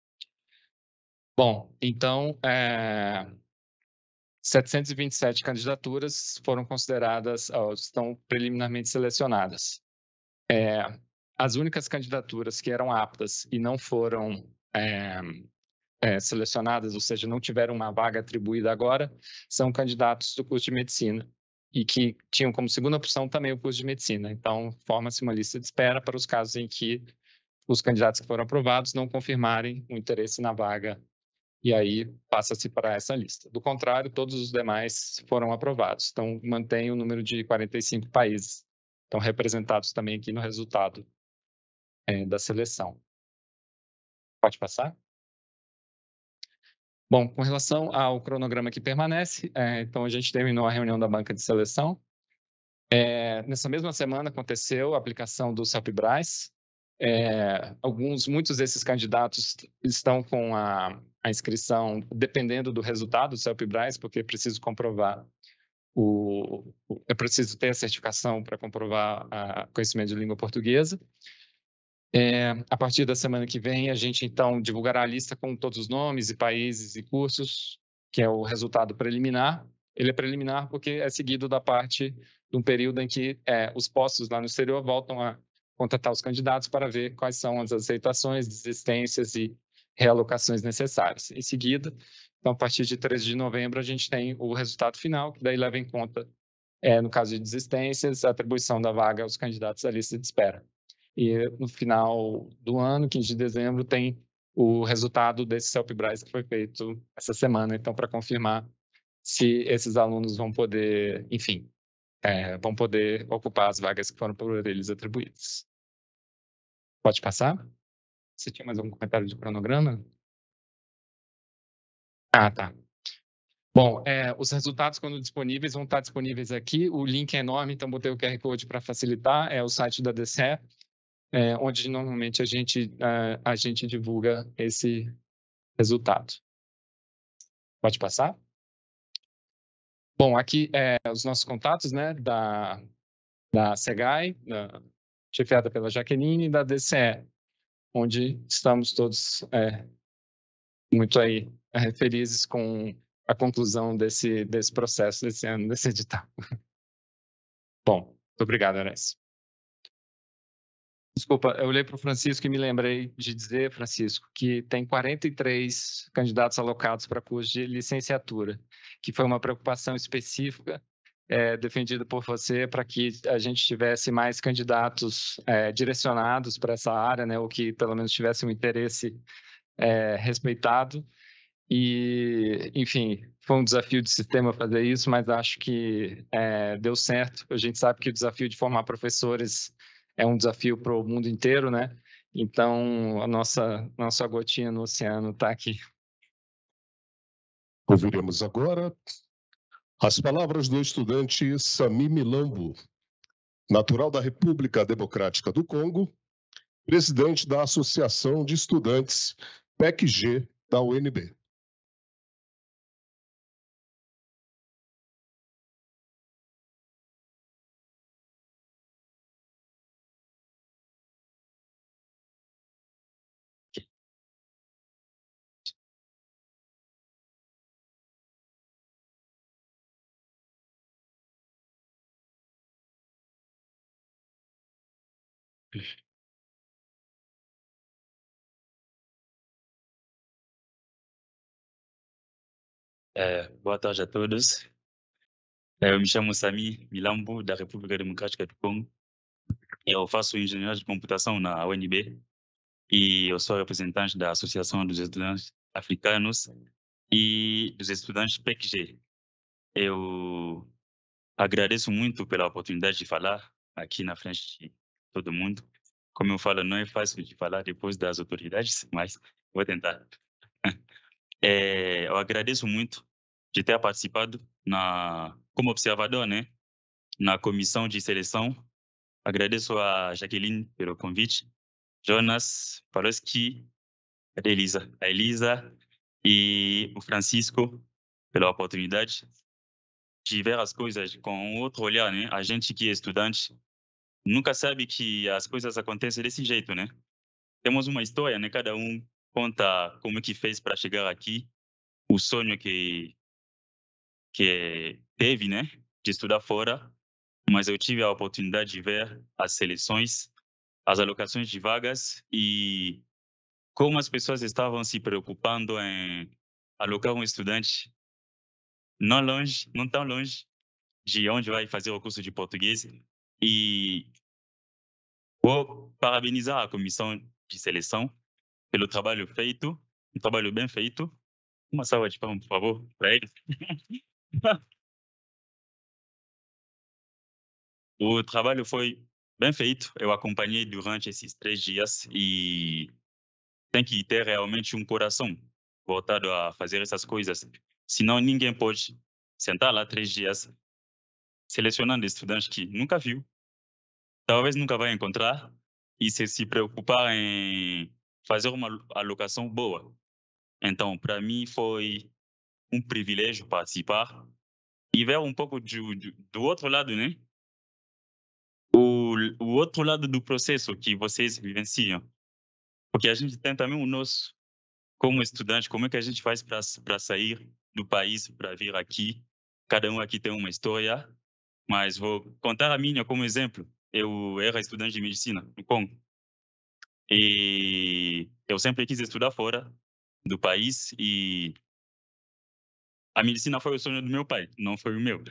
Bom, então, é, setecentas e vinte e sete candidaturas foram consideradas, ó, estão preliminarmente selecionadas. É, as únicas candidaturas que eram aptas e não foram é, é, selecionadas, ou seja, não tiveram uma vaga atribuída agora, são candidatos do curso de medicina e que tinham como segunda opção também o curso de medicina. Então, forma-se uma lista de espera para os casos em que os candidatos que foram aprovados não confirmarem o interesse na vaga, e aí passa-se para essa lista. Do contrário, todos os demais foram aprovados. Então, mantém o número de quarenta e cinco países. Estão representados também aqui no resultado é, da seleção. Pode passar? Bom, com relação ao cronograma que permanece, é, então a gente terminou a reunião da banca de seleção. É, nessa mesma semana aconteceu a aplicação do CELPE-BRAS. É, alguns, muitos desses candidatos estão com a, a inscrição dependendo do resultado do CELPE-BRAS, porque é preciso comprovar o, o é preciso ter a certificação para comprovar o conhecimento de língua portuguesa. É, a partir da semana que vem, a gente, então, divulgará a lista com todos os nomes e países e cursos, que é o resultado preliminar. Ele é preliminar porque é seguido da parte de um período em que é, os postos lá no exterior voltam a contatar os candidatos para ver quais são as aceitações, desistências e realocações necessárias. Em seguida, então, a partir de treze de novembro, a gente tem o resultado final, que daí leva em conta, é, no caso de desistências, a atribuição da vaga aos candidatos à lista de espera. E no final do ano, quinze de dezembro, tem o resultado desse CELPE-BRAS que foi feito essa semana, então, para confirmar se esses alunos vão poder, enfim, é, vão poder ocupar as vagas que foram por eles atribuídas. Pode passar? Você tinha mais algum comentário de cronograma? Ah, tá. Bom, é, os resultados, quando disponíveis, vão estar disponíveis aqui. O link é enorme, então botei o Q R Code para facilitar. É o site da D C E, é, onde normalmente a gente, a, a gente divulga esse resultado. Pode passar? Bom, aqui é os nossos contatos, né, da, da SEGAI, da, chefiada pela Jaqueline, e da D C E, onde estamos todos é, muito aí é, felizes com a conclusão desse, desse processo, desse ano, desse edital. Bom, muito obrigado, Ares. Desculpa, eu olhei para o Francisco e me lembrei de dizer, Francisco, que tem quarenta e três candidatos alocados para curso de licenciatura, que foi uma preocupação específica é, defendida por você para que a gente tivesse mais candidatos é, direcionados para essa área, né, ou que pelo menos tivesse um interesse é, respeitado. E, enfim, foi um desafio de sistema fazer isso, mas acho que é, deu certo. A gente sabe que o desafio de formar professores é um desafio para o mundo inteiro, né? Então, a nossa, nossa gotinha no oceano está aqui. Ouviremos agora as palavras do estudante Sami Milambo, natural da República Democrática do Congo, presidente da Associação de Estudantes P E C G da U N B. É, boa tarde a todos. É, eu me chamo Sami Milambo, da República Democrática do Congo. Eu faço engenharia de computação na U N B e eu sou representante da Associação dos Estudantes Africanos e dos Estudantes P E C G. Eu agradeço muito pela oportunidade de falar aqui na frente de todo mundo. Como eu falo, não é fácil de falar depois das autoridades, mas vou tentar. É, eu agradeço muito de ter participado na, como observador, né, na comissão de seleção. Agradeço a Jaqueline pelo convite, Jonas, Paloski, a Elisa, a Elisa e o Francisco pela oportunidade de ver as coisas com outro olhar, né? A gente que é estudante nunca sabe que as coisas acontecem desse jeito, né? Temos uma história, né? Cada um conta como que fez para chegar aqui, o sonho que que teve, né, de estudar fora, mas eu tive a oportunidade de ver as seleções, as alocações de vagas e como as pessoas estavam se preocupando em alocar um estudante não longe, não tão longe de onde vai fazer o curso de português. E vou parabenizar a comissão de seleção pelo trabalho feito, um trabalho bem feito. Uma salva de palmas, por favor, para eles. O trabalho foi bem feito. Eu acompanhei durante esses três dias e tem que ter realmente um coração voltado a fazer essas coisas. Senão ninguém pode sentar lá três dias selecionando estudantes que nunca viu, talvez nunca vai encontrar e se se preocupar em fazer uma alocação boa. Então, para mim foi um privilégio participar e ver um pouco do, do, do outro lado, né? O, o outro lado do processo que vocês vivenciam. Porque a gente tem também o nosso, como estudante, como é que a gente faz para sair do país, para vir aqui. Cada um aqui tem uma história, mas vou contar a minha como exemplo. Eu era estudante de medicina no Congo. E eu sempre quis estudar fora do país e a medicina foi o sonho do meu pai, não foi o meu.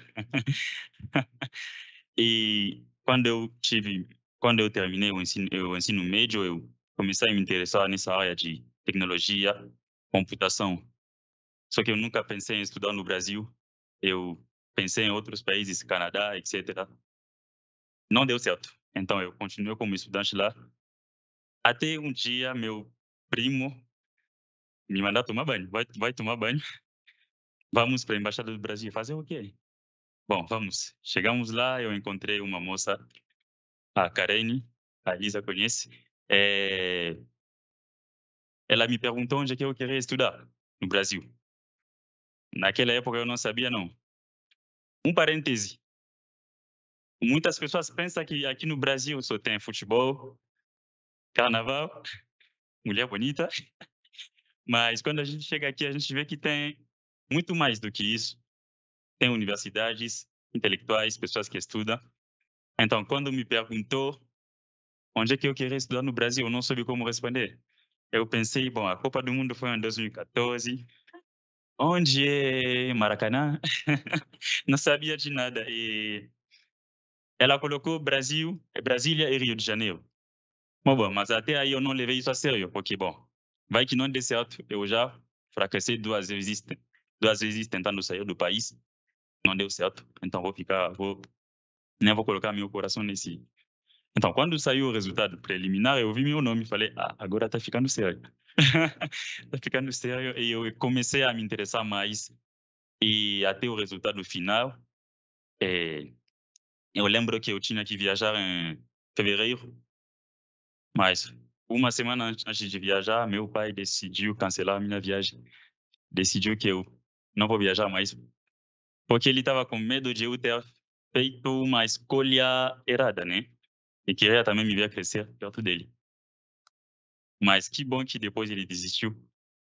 E quando eu tive, quando eu terminei o ensino, o ensino médio, eu comecei a me interessar nessa área de tecnologia, computação. Só que eu nunca pensei em estudar no Brasil. Eu pensei em outros países, Canadá, etcétera. Não deu certo. Então eu continuei como estudante lá. Até um dia meu primo me mandou tomar banho. Vai, vai tomar banho. Vamos para a Embaixada do Brasil. Fazer o quê? Bom, vamos. Chegamos lá, eu encontrei uma moça, a Karine, a Lisa conhece. É... Ela me perguntou onde é que eu queria estudar, no Brasil. Naquela época eu não sabia, não. Um parêntese. Muitas pessoas pensam que aqui no Brasil só tem futebol, carnaval, mulher bonita. Mas quando a gente chega aqui, a gente vê que tem muito mais do que isso. Tem universidades, intelectuais, pessoas que estudam. Então, quando me perguntou onde é que eu queria estudar no Brasil, eu não soube como responder. Eu pensei, bom, a Copa do Mundo foi em dois mil e quatorze. Onde é Maracanã? Não sabia de nada. E ela colocou Brasil, Brasília e Rio de Janeiro. Bom, bom, mas até aí eu não levei isso a sério, porque, bom, vai que não dê certo. Eu já fracassei duas vezes, duas vezes tentando sair do país. Não deu certo. Então vou ficar, vou, nem vou colocar meu coração nesse. Então, quando saiu o resultado preliminar, eu vi meu nome e falei, ah, agora tá ficando sério. Tá ficando sério. E eu comecei a me interessar mais. E até o resultado final, é, eu lembro que eu tinha que viajar em fevereiro, mas uma semana antes antes de viajar, meu pai decidiu cancelar a minha viagem. Decidiu que eu não vou viajar mais, porque ele estava com medo de eu ter feito uma escolha errada, né? E queria também me ver crescer perto dele. Mas que bom que depois ele desistiu.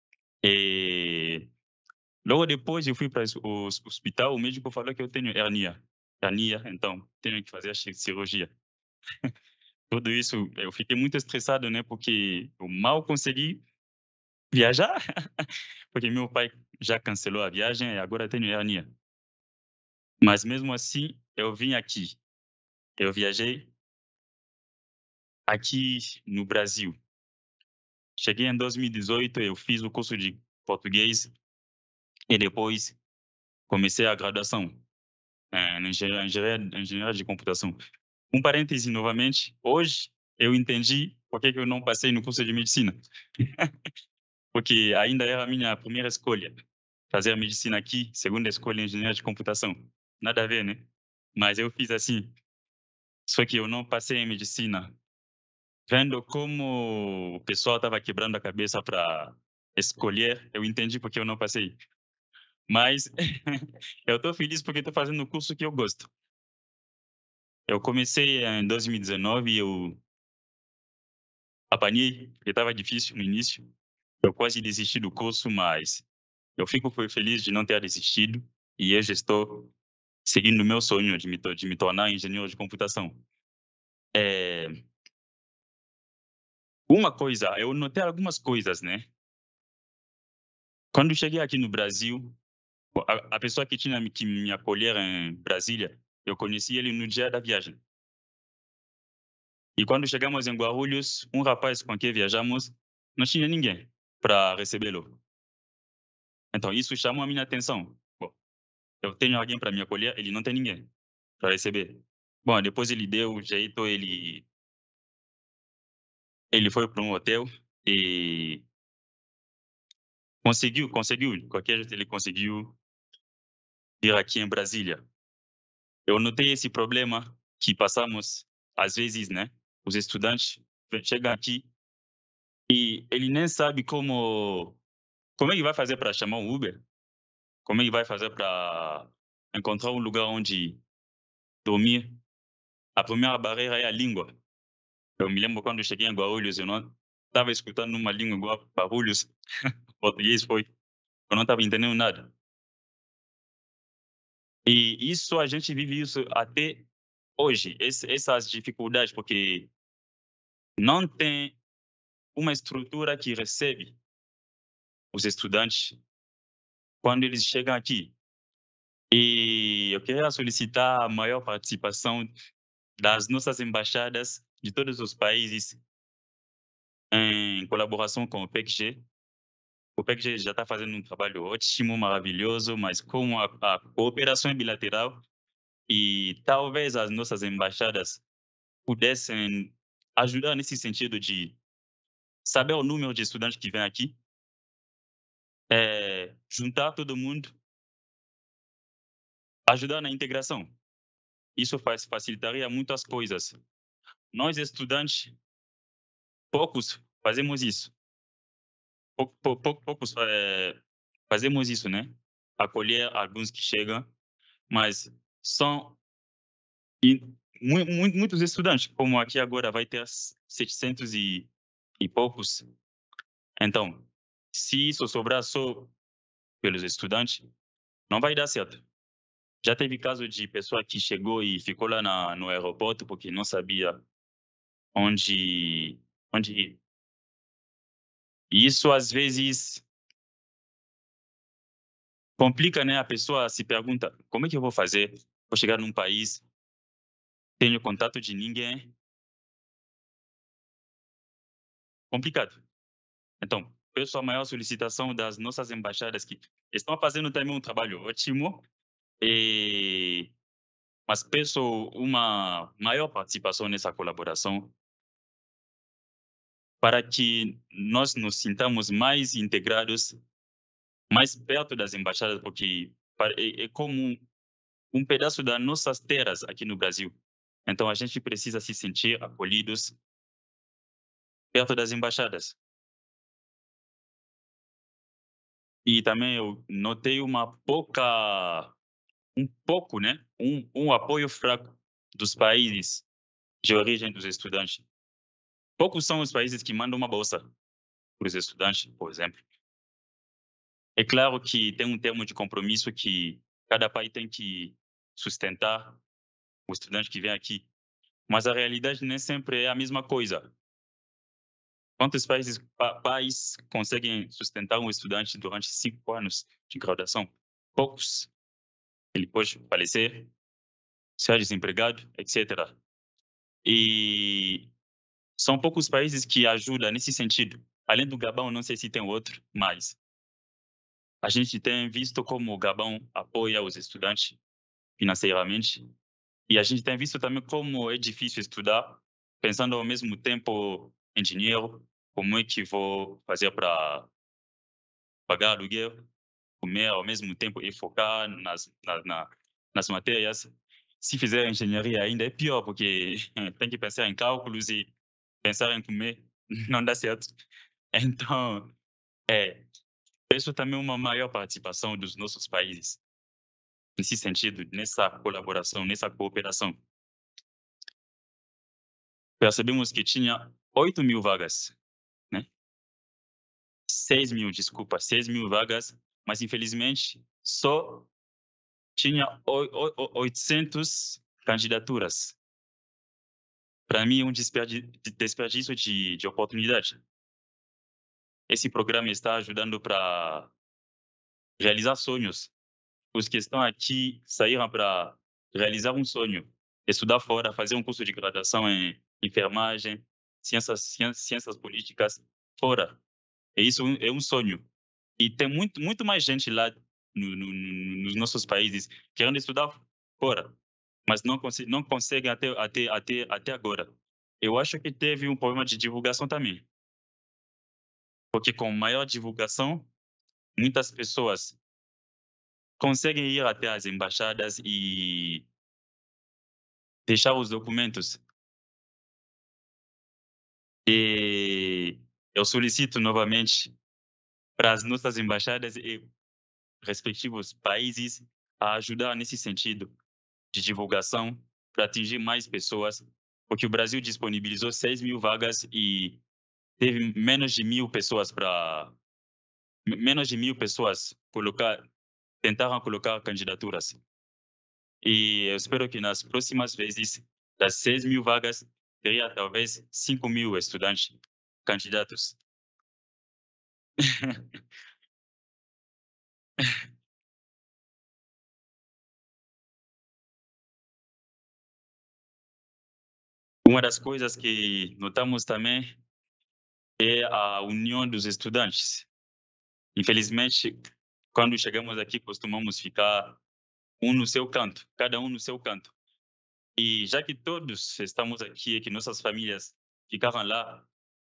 E logo depois eu fui para o hospital, o médico falou que eu tenho hernia. Hernia, então tenho que fazer a cirurgia. Tudo isso, eu fiquei muito estressado, né? Porque eu mal consegui viajar, porque meu pai já cancelou a viagem e agora tenho hernia. Mas mesmo assim, eu vim aqui. Eu viajei aqui no Brasil. Cheguei em dois mil e dezoito, eu fiz o curso de português e depois comecei a graduação eh, em engenharia, engenharia, engenharia de computação. Um parêntese novamente, hoje eu entendi por que que eu não passei no curso de medicina. Porque ainda era a minha primeira escolha, fazer a medicina aqui, segunda escolha engenharia de computação. Nada a ver, né? Mas eu fiz assim. Só que eu não passei em medicina. Vendo como o pessoal estava quebrando a cabeça para escolher, eu entendi porque eu não passei. Mas eu estou feliz porque estou fazendo o curso que eu gosto. Eu comecei em dois mil e dezenove e eu apanhei, porque estava difícil no início. Eu quase desisti do curso, mas eu fico feliz de não ter desistido e eu já estou seguindo o meu sonho de me, to- de me tornar engenheiro de computação. É, uma coisa, eu notei algumas coisas, né? Quando cheguei aqui no Brasil, a, a pessoa que tinha que me acolher em Brasília, eu conheci ele no dia da viagem. E quando chegamos em Guarulhos, um rapaz com quem viajamos, não tinha ninguém para recebê-lo. Então isso chamou a minha atenção. Bom, eu tenho alguém para me acolher, ele não tem ninguém para receber. Bom, depois ele deu o jeito, ele ele foi para um hotel e conseguiu, conseguiu, de qualquer jeito ele conseguiu vir aqui em Brasília. Eu notei esse problema que passamos às vezes, né? Os estudantes chegam aqui e ele nem sabe como como é que vai fazer para chamar um Uber, como é que vai fazer para encontrar um lugar onde dormir. A primeira barreira é a língua. Eu me lembro quando eu cheguei em Guarulhos, eu não estava escutando uma língua igual a Guarulhos, português foi, eu não estava entendendo nada. E isso a gente vive isso até hoje, esse, essas dificuldades, porque não tem uma estrutura que recebe os estudantes quando eles chegam aqui. E eu queria solicitar a maior participação das nossas embaixadas de todos os países em colaboração com o P E C G. O P E C G já está fazendo um trabalho ótimo, maravilhoso, mas com a, a cooperação bilateral e talvez as nossas embaixadas pudessem ajudar nesse sentido de saber o número de estudantes que vêm aqui, é, juntar todo mundo, ajudar na integração. Isso faz, facilitaria muitas coisas. Nós, estudantes, poucos fazemos isso. Pou- pou- pou- Poucos é, fazemos isso, né? Acolher alguns que chegam, mas são e, mu- mu- muitos estudantes, como aqui agora vai ter setecentos e, e poucos. Então, se isso sobrar só pelos estudantes, não vai dar certo. Já teve caso de pessoa que chegou e ficou lá na, no aeroporto porque não sabia onde, onde ir. E isso, às vezes, complica, né? A pessoa se pergunta, como é que eu vou fazer? Vou chegar num país, tenho contato de ninguém. Complicado. Então, peço a maior solicitação das nossas embaixadas que estão fazendo também um trabalho ótimo, e... mas peço uma maior participação nessa colaboração para que nós nos sintamos mais integrados, mais perto das embaixadas, porque é, é como um, um pedaço das nossas terras aqui no Brasil. Então, a gente precisa se sentir acolhidos perto das embaixadas. E também eu notei uma pouca, um pouco, né, um, um apoio fraco dos países de origem dos estudantes. Poucos são os países que mandam uma bolsa para os estudantes, por exemplo. É claro que tem um termo de compromisso que cada país tem que sustentar o estudante que vem aqui, mas a realidade nem sempre é a mesma coisa. Quantos países, pa, pais conseguem sustentar um estudante durante cinco anos de graduação? Poucos. Ele pode falecer, ser desempregado, etcétera. E são poucos países que ajudam nesse sentido. Além do Gabão, não sei se tem outro, mas a gente tem visto como o Gabão apoia os estudantes financeiramente. E a gente tem visto também como é difícil estudar, pensando ao mesmo tempo em dinheiro, como é que vou fazer para pagar aluguel, comer ao mesmo tempo e focar nas, na, na, nas matérias. Se fizer engenharia ainda é pior, porque tem que pensar em cálculos e pensar em comer, não dá certo. Então, é, isso também é uma maior participação dos nossos países, nesse sentido, nessa colaboração, nessa cooperação. Percebemos que tinha oito mil vagas, né? seis mil, desculpa, seis mil vagas, mas infelizmente só tinha oitocentas candidaturas. Para mim, é um desperdício de, de oportunidade. Esse programa está ajudando para realizar sonhos. Os que estão aqui saíram para realizar um sonho, estudar fora, fazer um curso de graduação em enfermagem, ciências, ciências, ciências políticas, fora. E isso é um sonho. E tem muito, muito mais gente lá no, no, nos nossos países querendo estudar fora, mas não, cons não conseguem até, até, até, até agora. Eu acho que teve um problema de divulgação também. Porque com maior divulgação, muitas pessoas conseguem ir até as embaixadas e deixar os documentos. E eu solicito novamente para as nossas embaixadas e respectivos países a ajudar nesse sentido de divulgação para atingir mais pessoas, porque o Brasil disponibilizou seis mil vagas e teve menos de mil pessoas para menos de mil pessoas colocar tentaram colocar candidaturas. E eu espero que nas próximas vezes, das seis mil vagas, teria talvez cinco mil estudantes candidatos. Uma das coisas que notamos também é a união dos estudantes. Infelizmente, quando chegamos aqui, costumamos ficar um no seu canto, cada um no seu canto. E já que todos estamos aqui, que nossas famílias ficaram lá,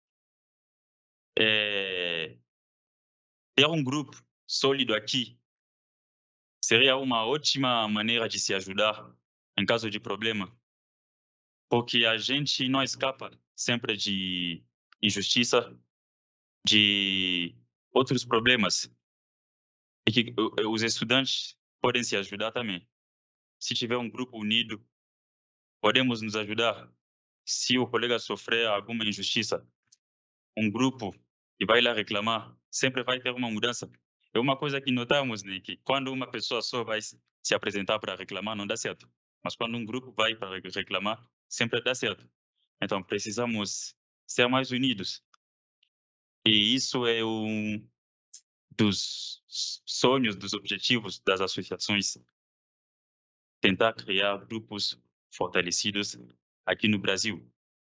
é, ter um grupo sólido aqui seria uma ótima maneira de se ajudar em caso de problema, porque a gente não escapa sempre de injustiça, de outros problemas, e que os estudantes podem se ajudar também. Se tiver um grupo unido, podemos nos ajudar. Se o colega sofrer alguma injustiça, um grupo que vai lá reclamar, sempre vai ter uma mudança. É uma coisa que notamos, né, que quando uma pessoa só vai se apresentar para reclamar, não dá certo. Mas quando um grupo vai para reclamar, sempre dá certo. Então, precisamos ser mais unidos. E isso é um dos sonhos, dos objetivos das associações. Tentar criar grupos fortalecidos aqui no Brasil,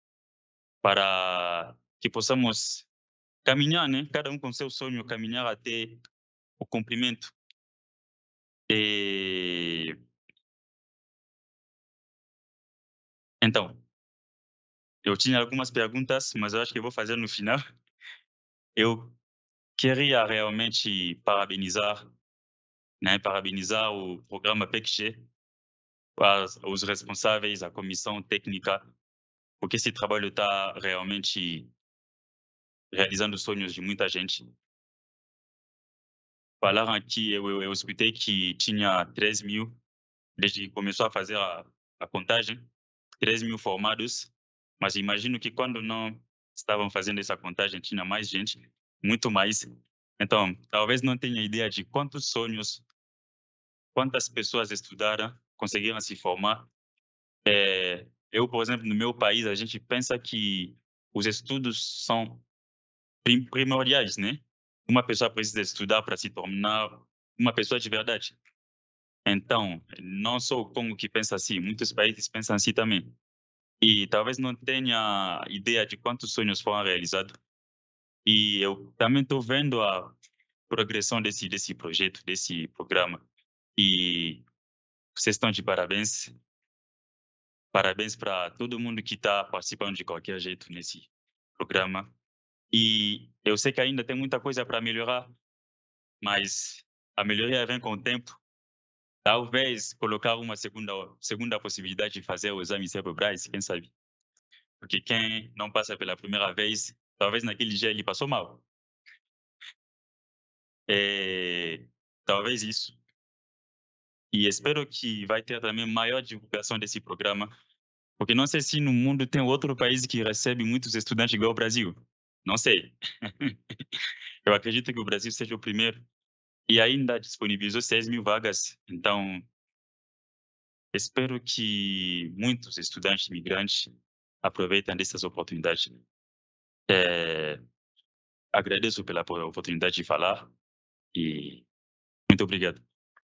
para que possamos caminhar, né? Cada um com seu sonho, caminhar até o cumprimento. E... Então, eu tinha algumas perguntas, mas eu acho que eu vou fazer no final. Eu queria realmente parabenizar, né? Parabenizar o programa P E C G, as, os responsáveis, a comissão técnica, porque esse trabalho está realmente realizando os sonhos de muita gente. Falaram aqui, eu, eu, eu escutei que tinha três mil, desde que começou a fazer a, a contagem, três mil formados, mas imagino que quando não estavam fazendo essa contagem tinha mais gente, muito mais. Então, talvez não tenha ideia de quantos sonhos, quantas pessoas estudaram, conseguiram se formar. É, eu, por exemplo, no meu país, a gente pensa que os estudos são prim primordiais, né? Uma pessoa precisa estudar para se tornar uma pessoa de verdade. Então, não só o Congo que pensa assim, muitos países pensam assim também. E talvez não tenha ideia de quantos sonhos foram realizados. E eu também estou vendo a progressão desse, desse projeto, desse programa. E vocês estão de parabéns. Parabéns para todo mundo que está participando de qualquer jeito nesse programa. E eu sei que ainda tem muita coisa para melhorar, mas a melhoria vem com o tempo. Talvez colocar uma segunda, segunda possibilidade de fazer o exame Cerebrais, quem sabe? Porque quem não passa pela primeira vez, talvez naquele dia ele passou mal. É, talvez isso. E espero que vai ter também maior divulgação desse programa, porque não sei se no mundo tem outro país que recebe muitos estudantes igual o Brasil. Não sei. Eu acredito que o Brasil seja o primeiro. E ainda disponibilizou seis mil vagas. Então, espero que muitos estudantes imigrantes aproveitem dessas oportunidades. É, agradeço pela oportunidade de falar e muito obrigado.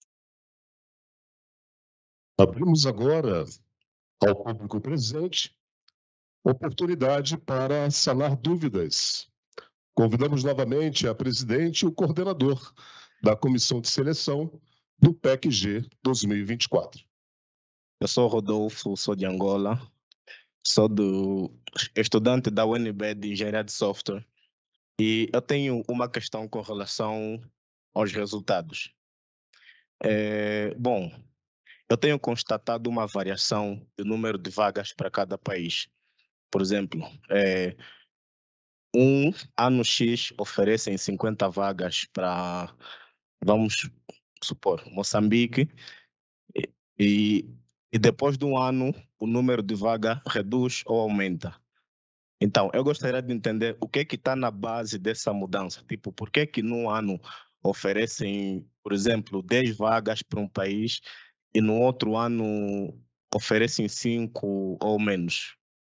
Abrimos agora ao público presente oportunidade para sanar dúvidas. Convidamos novamente a presidente e o coordenador da comissão de seleção do P E C G dois mil e vinte e quatro. Eu sou Rodolfo, sou de Angola, sou do estudante da U N B de Engenharia de Software e eu tenho uma questão com relação aos resultados. É, bom, eu tenho constatado uma variação do número de vagas para cada país. Por exemplo, é, um ano X oferecem cinquenta vagas para, vamos supor, Moçambique, e, e, e depois de um ano o número de vagas reduz ou aumenta. Então, eu gostaria de entender o que que está na base dessa mudança. Tipo, por que que num ano oferecem, por exemplo, dez vagas para um país e no outro ano oferecem cinco ou menos?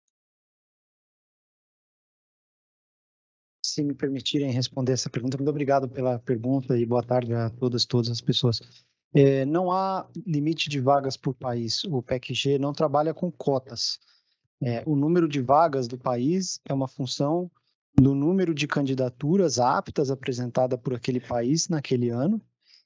Se me permitirem responder essa pergunta, muito obrigado pela pergunta e boa tarde a todas, todas as pessoas. É, não há limite de vagas por país. O P E C G não trabalha com cotas. É, o número de vagas do país é uma função do número de candidaturas aptas apresentada por aquele país naquele ano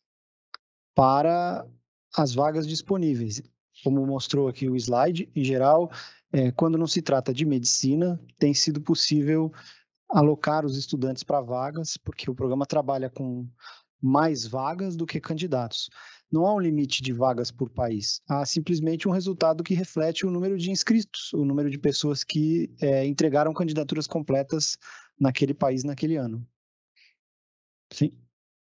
para as vagas disponíveis. Como mostrou aqui o slide, em geral, é, quando não se trata de medicina, tem sido possível alocar os estudantes para vagas, porque o programa trabalha com mais vagas do que candidatos. Não há um limite de vagas por país, há simplesmente um resultado que reflete o número de inscritos, o número de pessoas que é, entregaram candidaturas completas naquele país naquele ano. Sim.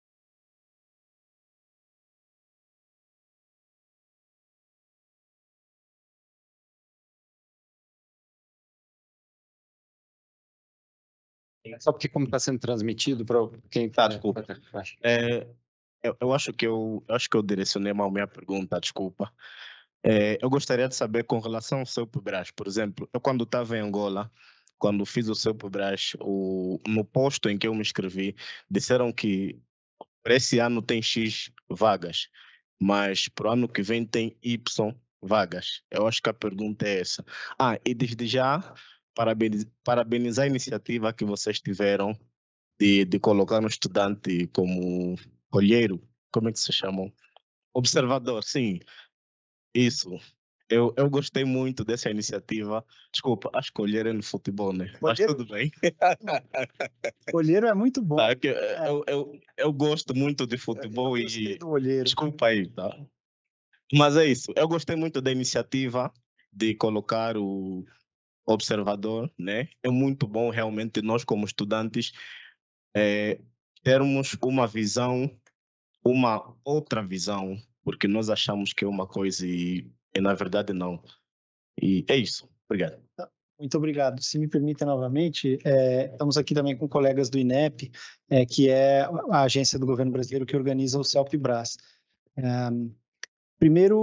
Só porque como está sendo transmitido para quem Tá, desculpa. É, eu, eu acho que eu, eu acho que eu direcionei mal minha pergunta, desculpa. É, eu gostaria de saber com relação ao CELPE-BRAS, por exemplo, eu quando estava em Angola, quando fiz o CELPE-BRAS, o, no posto em que eu me inscrevi, disseram que para esse ano tem X vagas, mas para o ano que vem tem Y vagas. Eu acho que a pergunta é essa. Ah, e desde já, parabeniz, parabenizar a iniciativa que vocês tiveram de, de colocar um estudante como olheiro, como é que se chamam? Observador, sim, isso. Eu, eu gostei muito dessa iniciativa. Desculpa, acho que olheiro é no futebol, né? Mas Olheiro- tudo bem. Olheiro é muito bom. Tá, é que eu, eu, eu gosto muito de futebol Eu e... gostei do olheiro. Desculpa aí, tá? Mas é isso. Eu gostei muito da iniciativa de colocar o observador, né? É muito bom realmente nós como estudantes é, termos uma visão, uma outra visão, porque nós achamos que é uma coisa e, e na verdade não. E é isso. Obrigado. Muito obrigado. Se me permitem novamente, é, estamos aqui também com colegas do INEP, é, que é a agência do governo brasileiro que organiza o CELPE-BRAS. É, primeiro,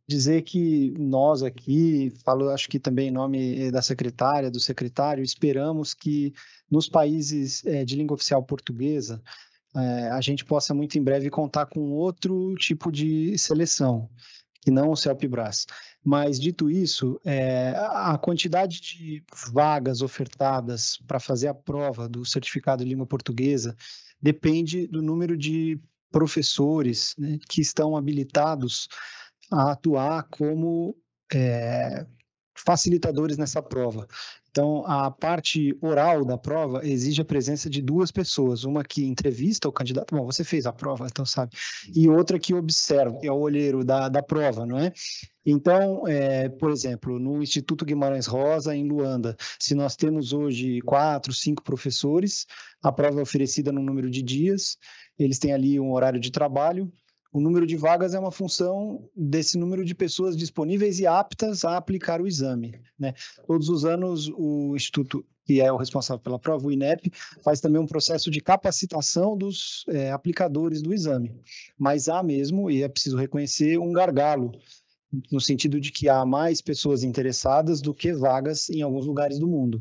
dizer que nós aqui, falo acho que também em nome da secretária, do secretário, esperamos que nos países é, de língua oficial portuguesa, é, a gente possa muito em breve contar com outro tipo de seleção, que não o CELPE-Brás. Mas, dito isso, é, a quantidade de vagas ofertadas para fazer a prova do certificado de língua portuguesa depende do número de professores, né, que estão habilitados a atuar como é, facilitadores nessa prova. Então, a parte oral da prova exige a presença de duas pessoas, uma que entrevista o candidato, bom, você fez a prova, então sabe, e outra que observa, que é o olheiro da, da prova, não é? Então, é, por exemplo, no Instituto Guimarães Rosa, em Luanda, se nós temos hoje quatro, cinco professores, a prova é oferecida no número de dias, eles têm ali um horário de trabalho. O número de vagas é uma função desse número de pessoas disponíveis e aptas a aplicar o exame, né? Todos os anos, o Instituto, que é o responsável pela prova, o INEP, faz também um processo de capacitação dos é, aplicadores do exame. Mas há mesmo, e é preciso reconhecer, um gargalo, no sentido de que há mais pessoas interessadas do que vagas em alguns lugares do mundo.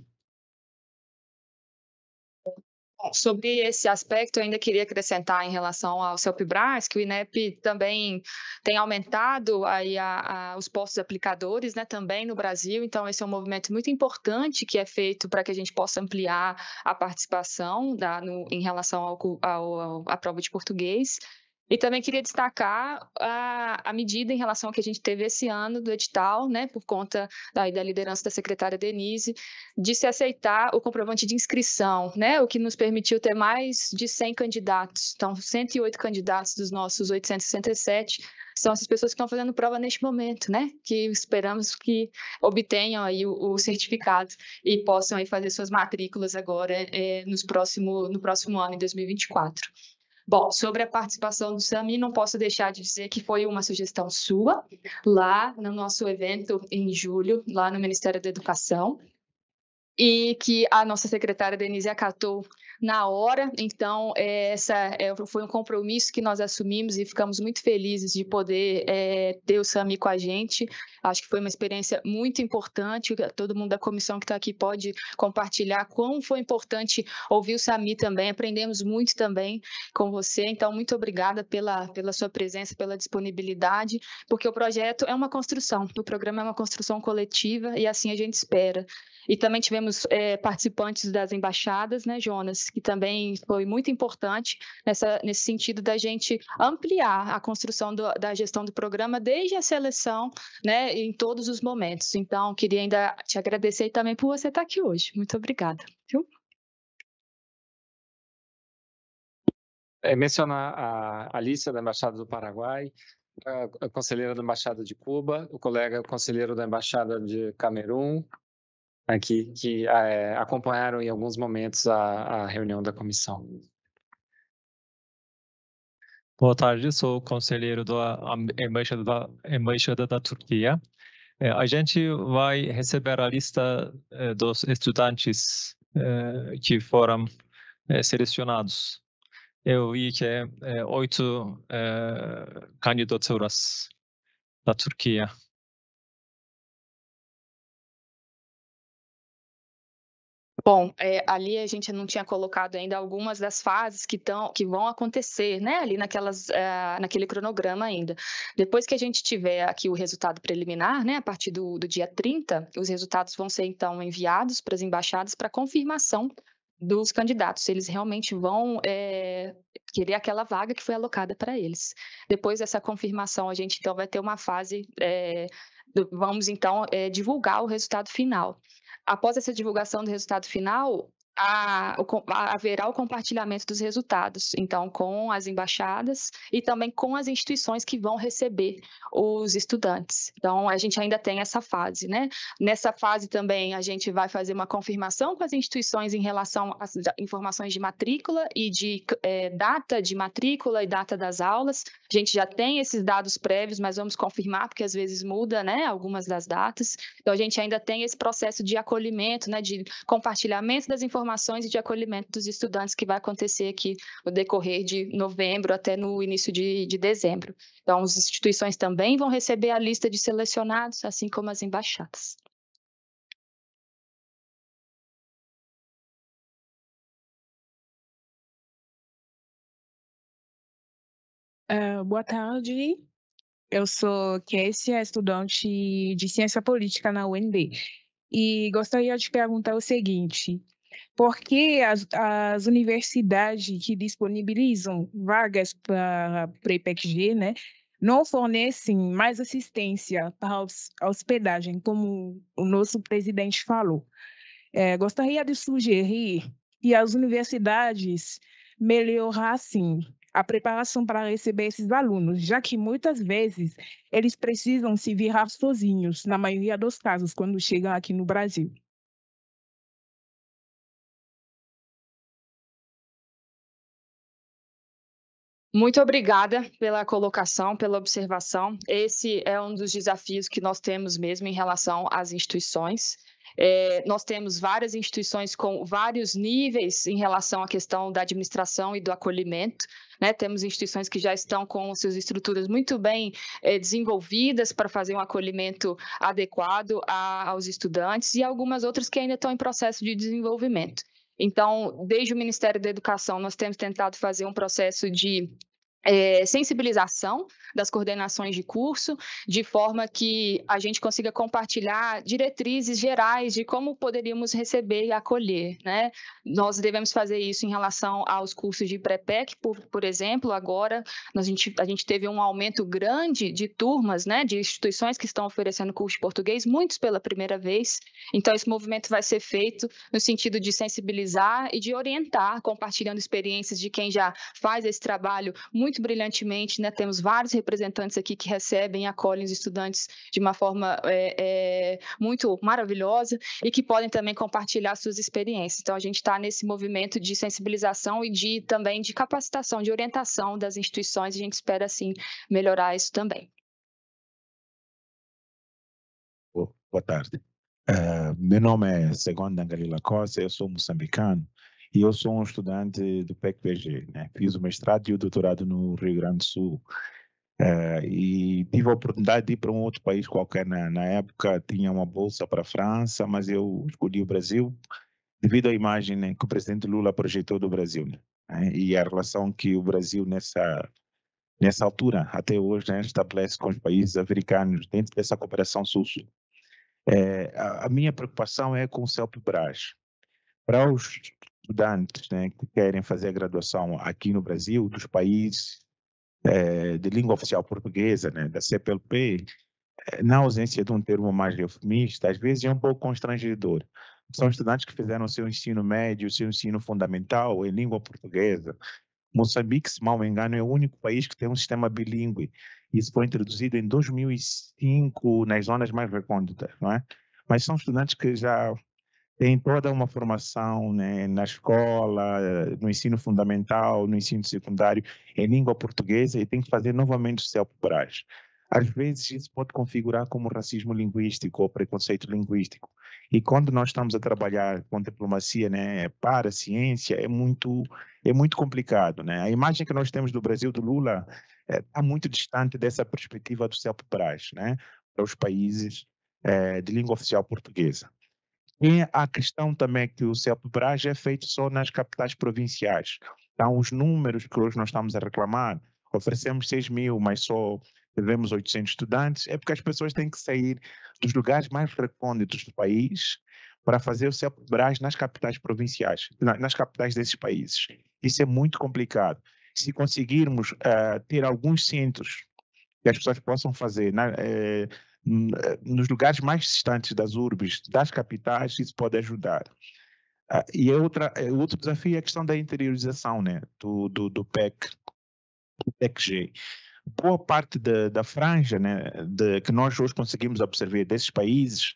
Sobre esse aspecto, eu ainda queria acrescentar em relação ao CELPE-Brás, que o INEP também tem aumentado aí a, a, os postos aplicadores, né, também no Brasil, então esse é um movimento muito importante que é feito para que a gente possa ampliar a participação da, no, em relação ao, ao, ao, à prova de português. E também queria destacar a, a medida em relação ao que a gente teve esse ano do edital, né, por conta da, da liderança da secretária Denise, de se aceitar o comprovante de inscrição, né, o que nos permitiu ter mais de cem candidatos. Então, cento e oito candidatos dos nossos oitocentos e sessenta e sete são essas pessoas que estão fazendo prova neste momento, né, que esperamos que obtenham aí o, o certificado e possam aí fazer suas matrículas agora é, nos próximo, no próximo ano, em dois mil e vinte e quatro. Bom, sobre a participação do SAMI, não posso deixar de dizer que foi uma sugestão sua, lá no nosso evento em julho, lá no Ministério da Educação, e que a nossa secretária Denise acatou na hora. Então, essa é, foi um compromisso que nós assumimos e ficamos muito felizes de poder é, ter o SAMI com a gente. Acho que foi uma experiência muito importante, todo mundo da comissão que está aqui pode compartilhar como foi importante ouvir o SAMI também, aprendemos muito também com você, então muito obrigada pela, pela sua presença, pela disponibilidade, porque o projeto é uma construção, o programa é uma construção coletiva e assim a gente espera. E também tivemos é, participantes das embaixadas, né, Jonas, que também foi muito importante nessa, nesse sentido da gente ampliar a construção do, da gestão do programa desde a seleção, né, em todos os momentos. Então, queria ainda te agradecer também por você estar aqui hoje. Muito obrigada. Viu? É mencionar a Alicia, da Embaixada do Paraguai, a conselheira da Embaixada de Cuba, o colega conselheiro da Embaixada de Camerun, aqui, que é, acompanharam em alguns momentos a, a reunião da comissão. Boa tarde, sou conselheiro da Embaixada da, Embaixada da Turquia. É, a gente vai receber a lista é, dos estudantes é, que foram é, selecionados. Eu vi que é, é oito é, candidaturas da Turquia. Bom, é, ali a gente não tinha colocado ainda algumas das fases que, tão, que vão acontecer, né, ali naquelas, uh, naquele cronograma ainda. Depois que a gente tiver aqui o resultado preliminar, né, a partir do, do dia trinta, os resultados vão ser, então, enviados para as embaixadas para confirmação dos candidatos, se eles realmente vão é, querer aquela vaga que foi alocada para eles. Depois dessa confirmação, a gente, então, vai ter uma fase, é, do, vamos, então, é, divulgar o resultado final. Após essa divulgação do resultado final, a, o, a, haverá o compartilhamento dos resultados, então, com as embaixadas e também com as instituições que vão receber os estudantes. Então, a gente ainda tem essa fase, né? Nessa fase também, a gente vai fazer uma confirmação com as instituições em relação às informações de matrícula e de é, data de matrícula e data das aulas. A gente já tem esses dados prévios, mas vamos confirmar, porque às vezes muda, né, algumas das datas. Então, a gente ainda tem esse processo de acolhimento, né, de compartilhamento das informações formações e de acolhimento dos estudantes que vai acontecer aqui no decorrer de novembro até no início de, de dezembro. Então, as instituições também vão receber a lista de selecionados, assim como as embaixadas. Uh, boa tarde, eu sou Kessia, estudante de Ciência Política na U N B. E gostaria de perguntar o seguinte: por que as, as universidades que disponibilizam vagas para o I P E C G, né, não fornecem mais assistência para a hospedagem, como o nosso presidente falou? É, gostaria de sugerir que as universidades melhorassem a preparação para receber esses alunos, já que muitas vezes eles precisam se virar sozinhos, na maioria dos casos, quando chegam aqui no Brasil. Muito obrigada pela colocação, pela observação. Esse é um dos desafios que nós temos mesmo em relação às instituições. É, nós temos várias instituições com vários níveis em relação à questão da administração e do acolhimento, né? Temos instituições que já estão com suas estruturas muito bem é, desenvolvidas para fazer um acolhimento adequado a, aos estudantes e algumas outras que ainda estão em processo de desenvolvimento. Então, desde o Ministério da Educação, nós temos tentado fazer um processo de É, sensibilização das coordenações de curso, de forma que a gente consiga compartilhar diretrizes gerais de como poderíamos receber e acolher, né? Nós devemos fazer isso em relação aos cursos de pré-P E C, por, por exemplo. Agora a gente, a gente teve um aumento grande de turmas, né, de instituições que estão oferecendo curso de português, muitos pela primeira vez. Então, esse movimento vai ser feito no sentido de sensibilizar e de orientar, compartilhando experiências de quem já faz esse trabalho muito brilhantemente, né? Temos vários representantes aqui que recebem e acolhem os estudantes de uma forma é, é, muito maravilhosa e que podem também compartilhar suas experiências. Então, a gente está nesse movimento de sensibilização e de também de capacitação, de orientação das instituições, e a gente espera, assim, melhorar isso também. Boa tarde. Uh, meu nome é Segundo Angalila Costa, eu sou moçambicano e eu sou um estudante do P E C P G, né? Fiz o mestrado e o doutorado no Rio Grande do Sul. Uh, e tive a oportunidade de ir para um outro país qualquer. Na, na época tinha uma bolsa para a França, mas eu escolhi o Brasil devido à imagem, né, que o presidente Lula projetou do Brasil, né? E a relação que o Brasil nessa nessa altura, até hoje, né, estabelece com os países africanos dentro dessa cooperação sul-sul. É, a, a minha preocupação é com o CELPE-BRAS. Para os estudantes, né, que querem fazer a graduação aqui no Brasil, dos países é, de língua oficial portuguesa, né, da C P L P, é, na ausência de um termo mais eufemista, às vezes é um pouco constrangedor. São estudantes que fizeram o seu ensino médio, o seu ensino fundamental em língua portuguesa. Moçambique, se mal me engano, é o único país que tem um sistema bilíngue. Isso foi introduzido em dois mil e cinco nas zonas mais recônditas, não é? Mas são estudantes que já têm toda uma formação, né, na escola, no ensino fundamental, no ensino secundário, em língua portuguesa, e têm que fazer novamente o CELPE-BRAS. Às vezes isso pode configurar como racismo linguístico ou preconceito linguístico. E quando nós estamos a trabalhar com diplomacia, né, para a ciência, é muito, é muito complicado, né? A imagem que nós temos do Brasil do Lula está é, muito distante dessa perspectiva do CELPE-BRAS, né, para os países é, de língua oficial portuguesa. E a questão também que o CELPE-BRAS é feito só nas capitais provinciais. Então, os números que hoje nós estamos a reclamar, oferecemos seis mil, mas só devemos oitocentos estudantes, é porque as pessoas têm que sair dos lugares mais recônditos do país para fazer o CELPE-BRAS nas capitais provinciais, nas capitais desses países. Isso é muito complicado. Se conseguirmos uh, ter alguns centros que as pessoas possam fazer na, eh, nos lugares mais distantes das urbes, das capitais, isso pode ajudar. Uh, e outra, outro desafio é a questão da interiorização, né, do, do, do P E C, do P E C G. Boa parte da, da franja, né, de, que nós hoje conseguimos observar desses países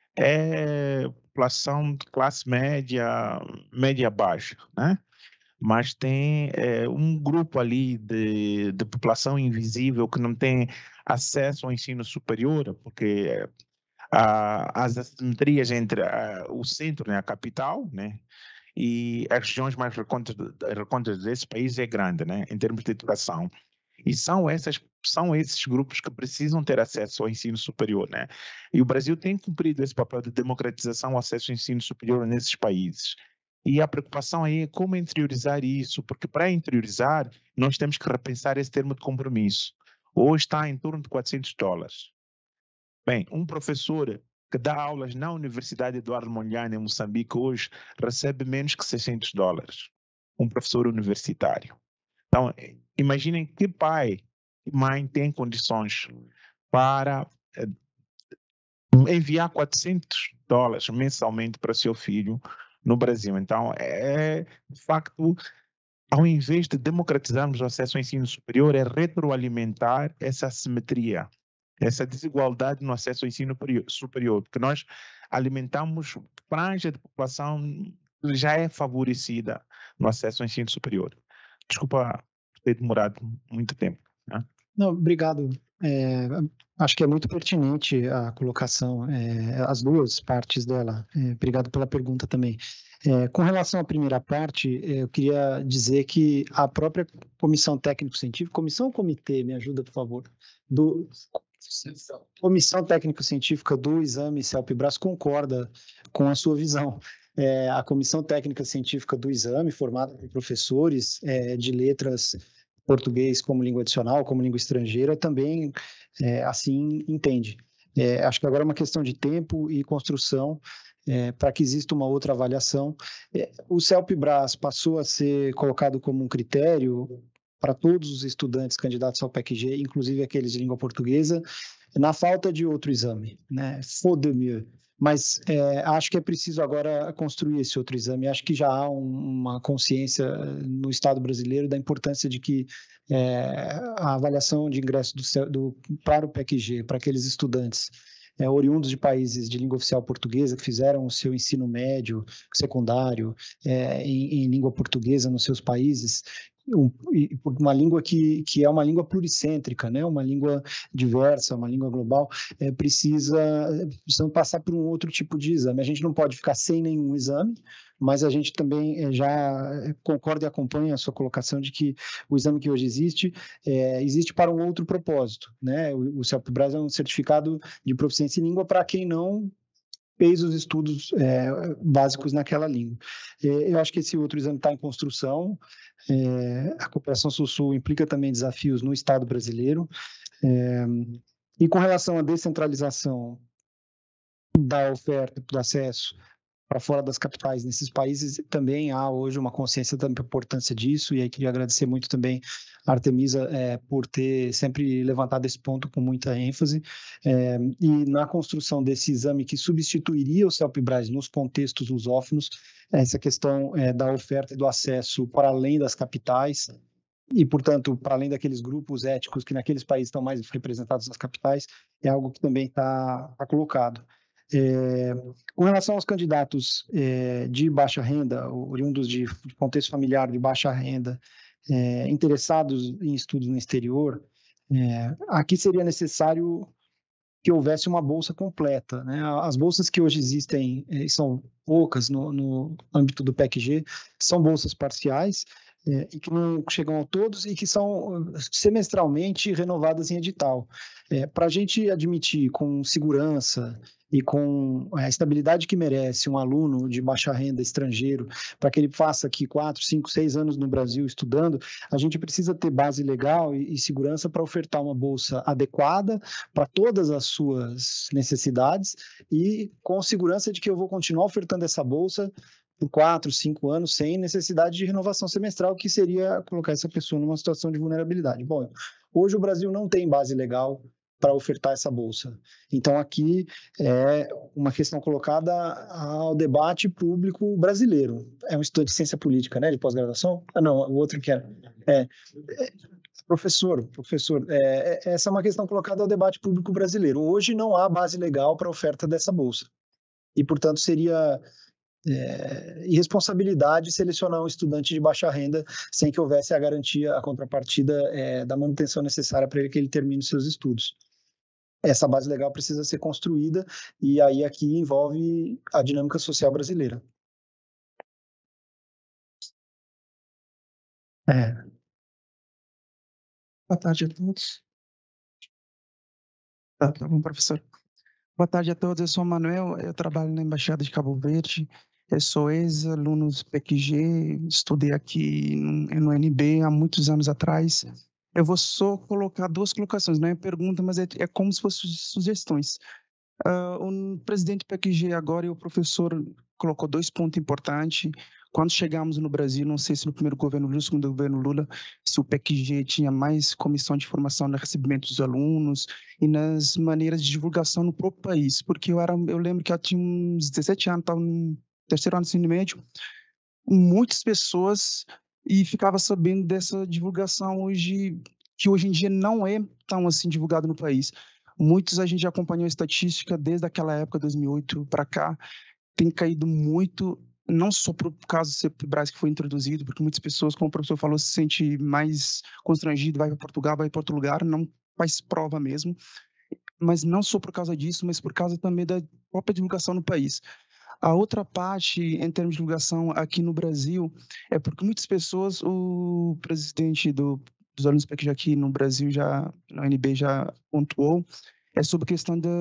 é população de classe média, média baixa, né? Mas tem é, um grupo ali de, de população invisível que não tem acesso ao ensino superior, porque a, as assimetrias entre a, o centro, né, a capital, né, e as regiões mais recônditas desse país é grande, né, em termos de educação. E são, essas, são esses grupos que precisam ter acesso ao ensino superior, né? E o Brasil tem cumprido esse papel de democratização ao acesso ao ensino superior nesses países. E a preocupação aí é como interiorizar isso, porque para interiorizar, nós temos que repensar esse termo de compromisso. Hoje está em torno de quatrocentos dólares. Bem, um professor que dá aulas na Universidade Eduardo Mondlane, em Moçambique, hoje recebe menos que seiscentos dólares. Um professor universitário. Então, imaginem que pai e mãe tem condições para eh, enviar quatrocentos dólares mensalmente para seu filho no Brasil. Então, é, de facto, ao invés de democratizarmos o acesso ao ensino superior, é retroalimentar essa assimetria, essa desigualdade no acesso ao ensino superior, porque nós alimentamos franja de população que já é favorecida no acesso ao ensino superior. Desculpa ter demorado muito tempo, né? Não, obrigado. É, acho que é muito pertinente a colocação, é, as duas partes dela. É, obrigado pela pergunta também. É, com relação à primeira parte, é, eu queria dizer que a própria Comissão Técnico-Científica, comissão ou comitê, me ajuda, por favor, do, Comissão Técnico-Científica do Exame CELPE-BRAS concorda com a sua visão. É, a Comissão Técnica Científica do Exame, formada por professores é, de letras português como língua adicional, como língua estrangeira, também é, assim entende. É, acho que agora é uma questão de tempo e construção é, para que exista uma outra avaliação. É, o CELPE-BRAS passou a ser colocado como um critério para todos os estudantes candidatos ao P E C G, inclusive aqueles de língua portuguesa, na falta de outro exame, né? Faute de mieux. Mas é, acho que é preciso agora construir esse outro exame. Acho que já há um, uma consciência no Estado brasileiro da importância de que é, a avaliação de ingresso do, do, para o P E C G, para aqueles estudantes é, oriundos de países de língua oficial portuguesa que fizeram o seu ensino médio, secundário, é, em, em língua portuguesa nos seus países, uma língua que, que é uma língua pluricêntrica, né? Uma língua diversa, uma língua global, é, precisa, precisa passar por um outro tipo de exame. A gente não pode ficar sem nenhum exame, mas a gente também é, já concorda e acompanha a sua colocação de que o exame que hoje existe, é, existe para um outro propósito, né? O, o CELPE-BRAS é um certificado de proficiência em língua para quem não fez os estudos é, básicos naquela língua. É, eu acho que esse outro exame está em construção. É, a cooperação Sul-Sul implica também desafios no Estado brasileiro. É, e com relação à descentralização da oferta do acesso para fora das capitais nesses países, também há hoje uma consciência da importância disso, e aí queria agradecer muito também a Artemisa é, por ter sempre levantado esse ponto com muita ênfase, é, e na construção desse exame que substituiria o CELPE-BRAS nos contextos lusófonos, essa questão é, da oferta e do acesso para além das capitais, e, portanto, para além daqueles grupos étnicos que naqueles países estão mais representados nas capitais, é algo que também está tá colocado. É, com relação aos candidatos é, de baixa renda, oriundos de, de contexto familiar de baixa renda, é, interessados em estudos no exterior, é, aqui seria necessário que houvesse uma bolsa completa, né? As bolsas que hoje existem é, são poucas no, no âmbito do P E C G, são bolsas parciais, É, e que não chegam a todos e que são semestralmente renovadas em edital. É, para a gente admitir com segurança e com a estabilidade que merece um aluno de baixa renda estrangeiro, para que ele faça aqui quatro, cinco, seis anos no Brasil estudando, a gente precisa ter base legal e, e segurança para ofertar uma bolsa adequada para todas as suas necessidades e com segurança de que eu vou continuar ofertando essa bolsa por quatro, cinco anos, sem necessidade de renovação semestral, que seria colocar essa pessoa numa situação de vulnerabilidade. Bom, hoje o Brasil não tem base legal para ofertar essa bolsa. Então, aqui é uma questão colocada ao debate público brasileiro. É um estudante de ciência política, né, de pós-graduação? Ah, não, o outro que era... É, é, professor, professor, é, essa é uma questão colocada ao debate público brasileiro. Hoje não há base legal para a oferta dessa bolsa. E, portanto, seria... É, irresponsabilidade selecionar um estudante de baixa renda sem que houvesse a garantia, a contrapartida é, da manutenção necessária para que ele termine os seus estudos. Essa base legal precisa ser construída e aí aqui envolve a dinâmica social brasileira. É. Boa tarde a todos. Tá, tá bom, professor. Boa tarde a todos, eu sou o Manuel, eu trabalho na Embaixada de Cabo Verde, eu sou ex-aluno do P Q G, estudei aqui no, no N B há muitos anos atrás. Eu vou só colocar duas colocações, não é pergunta, mas é, é como se fossem sugestões. Uh, o presidente do P Q G agora e o professor colocou dois pontos importantes. Quando chegamos no Brasil, não sei se no primeiro governo Lula, no segundo governo Lula, se o P Q G tinha mais comissão de formação no recebimento dos alunos e nas maneiras de divulgação no próprio país, porque eu era, eu lembro que eu tinha uns dezessete anos, estava no terceiro ano do ensino médio, muitas pessoas e ficava sabendo dessa divulgação hoje, que hoje em dia não é tão assim divulgado no país. Muitos a gente já acompanhou a estatística desde aquela época, dois mil e oito para cá, tem caído muito, não só por causa do CEPRAS que foi introduzido, porque muitas pessoas, como o professor falou, se sente mais constrangido, vai para Portugal, vai para outro lugar, não faz prova mesmo, mas não só por causa disso, mas por causa também da própria divulgação no país. A outra parte, em termos de divulgação aqui no Brasil, é porque muitas pessoas, o presidente do, dos alunos P Q G aqui no Brasil, já, na N B já pontuou, é sobre a questão da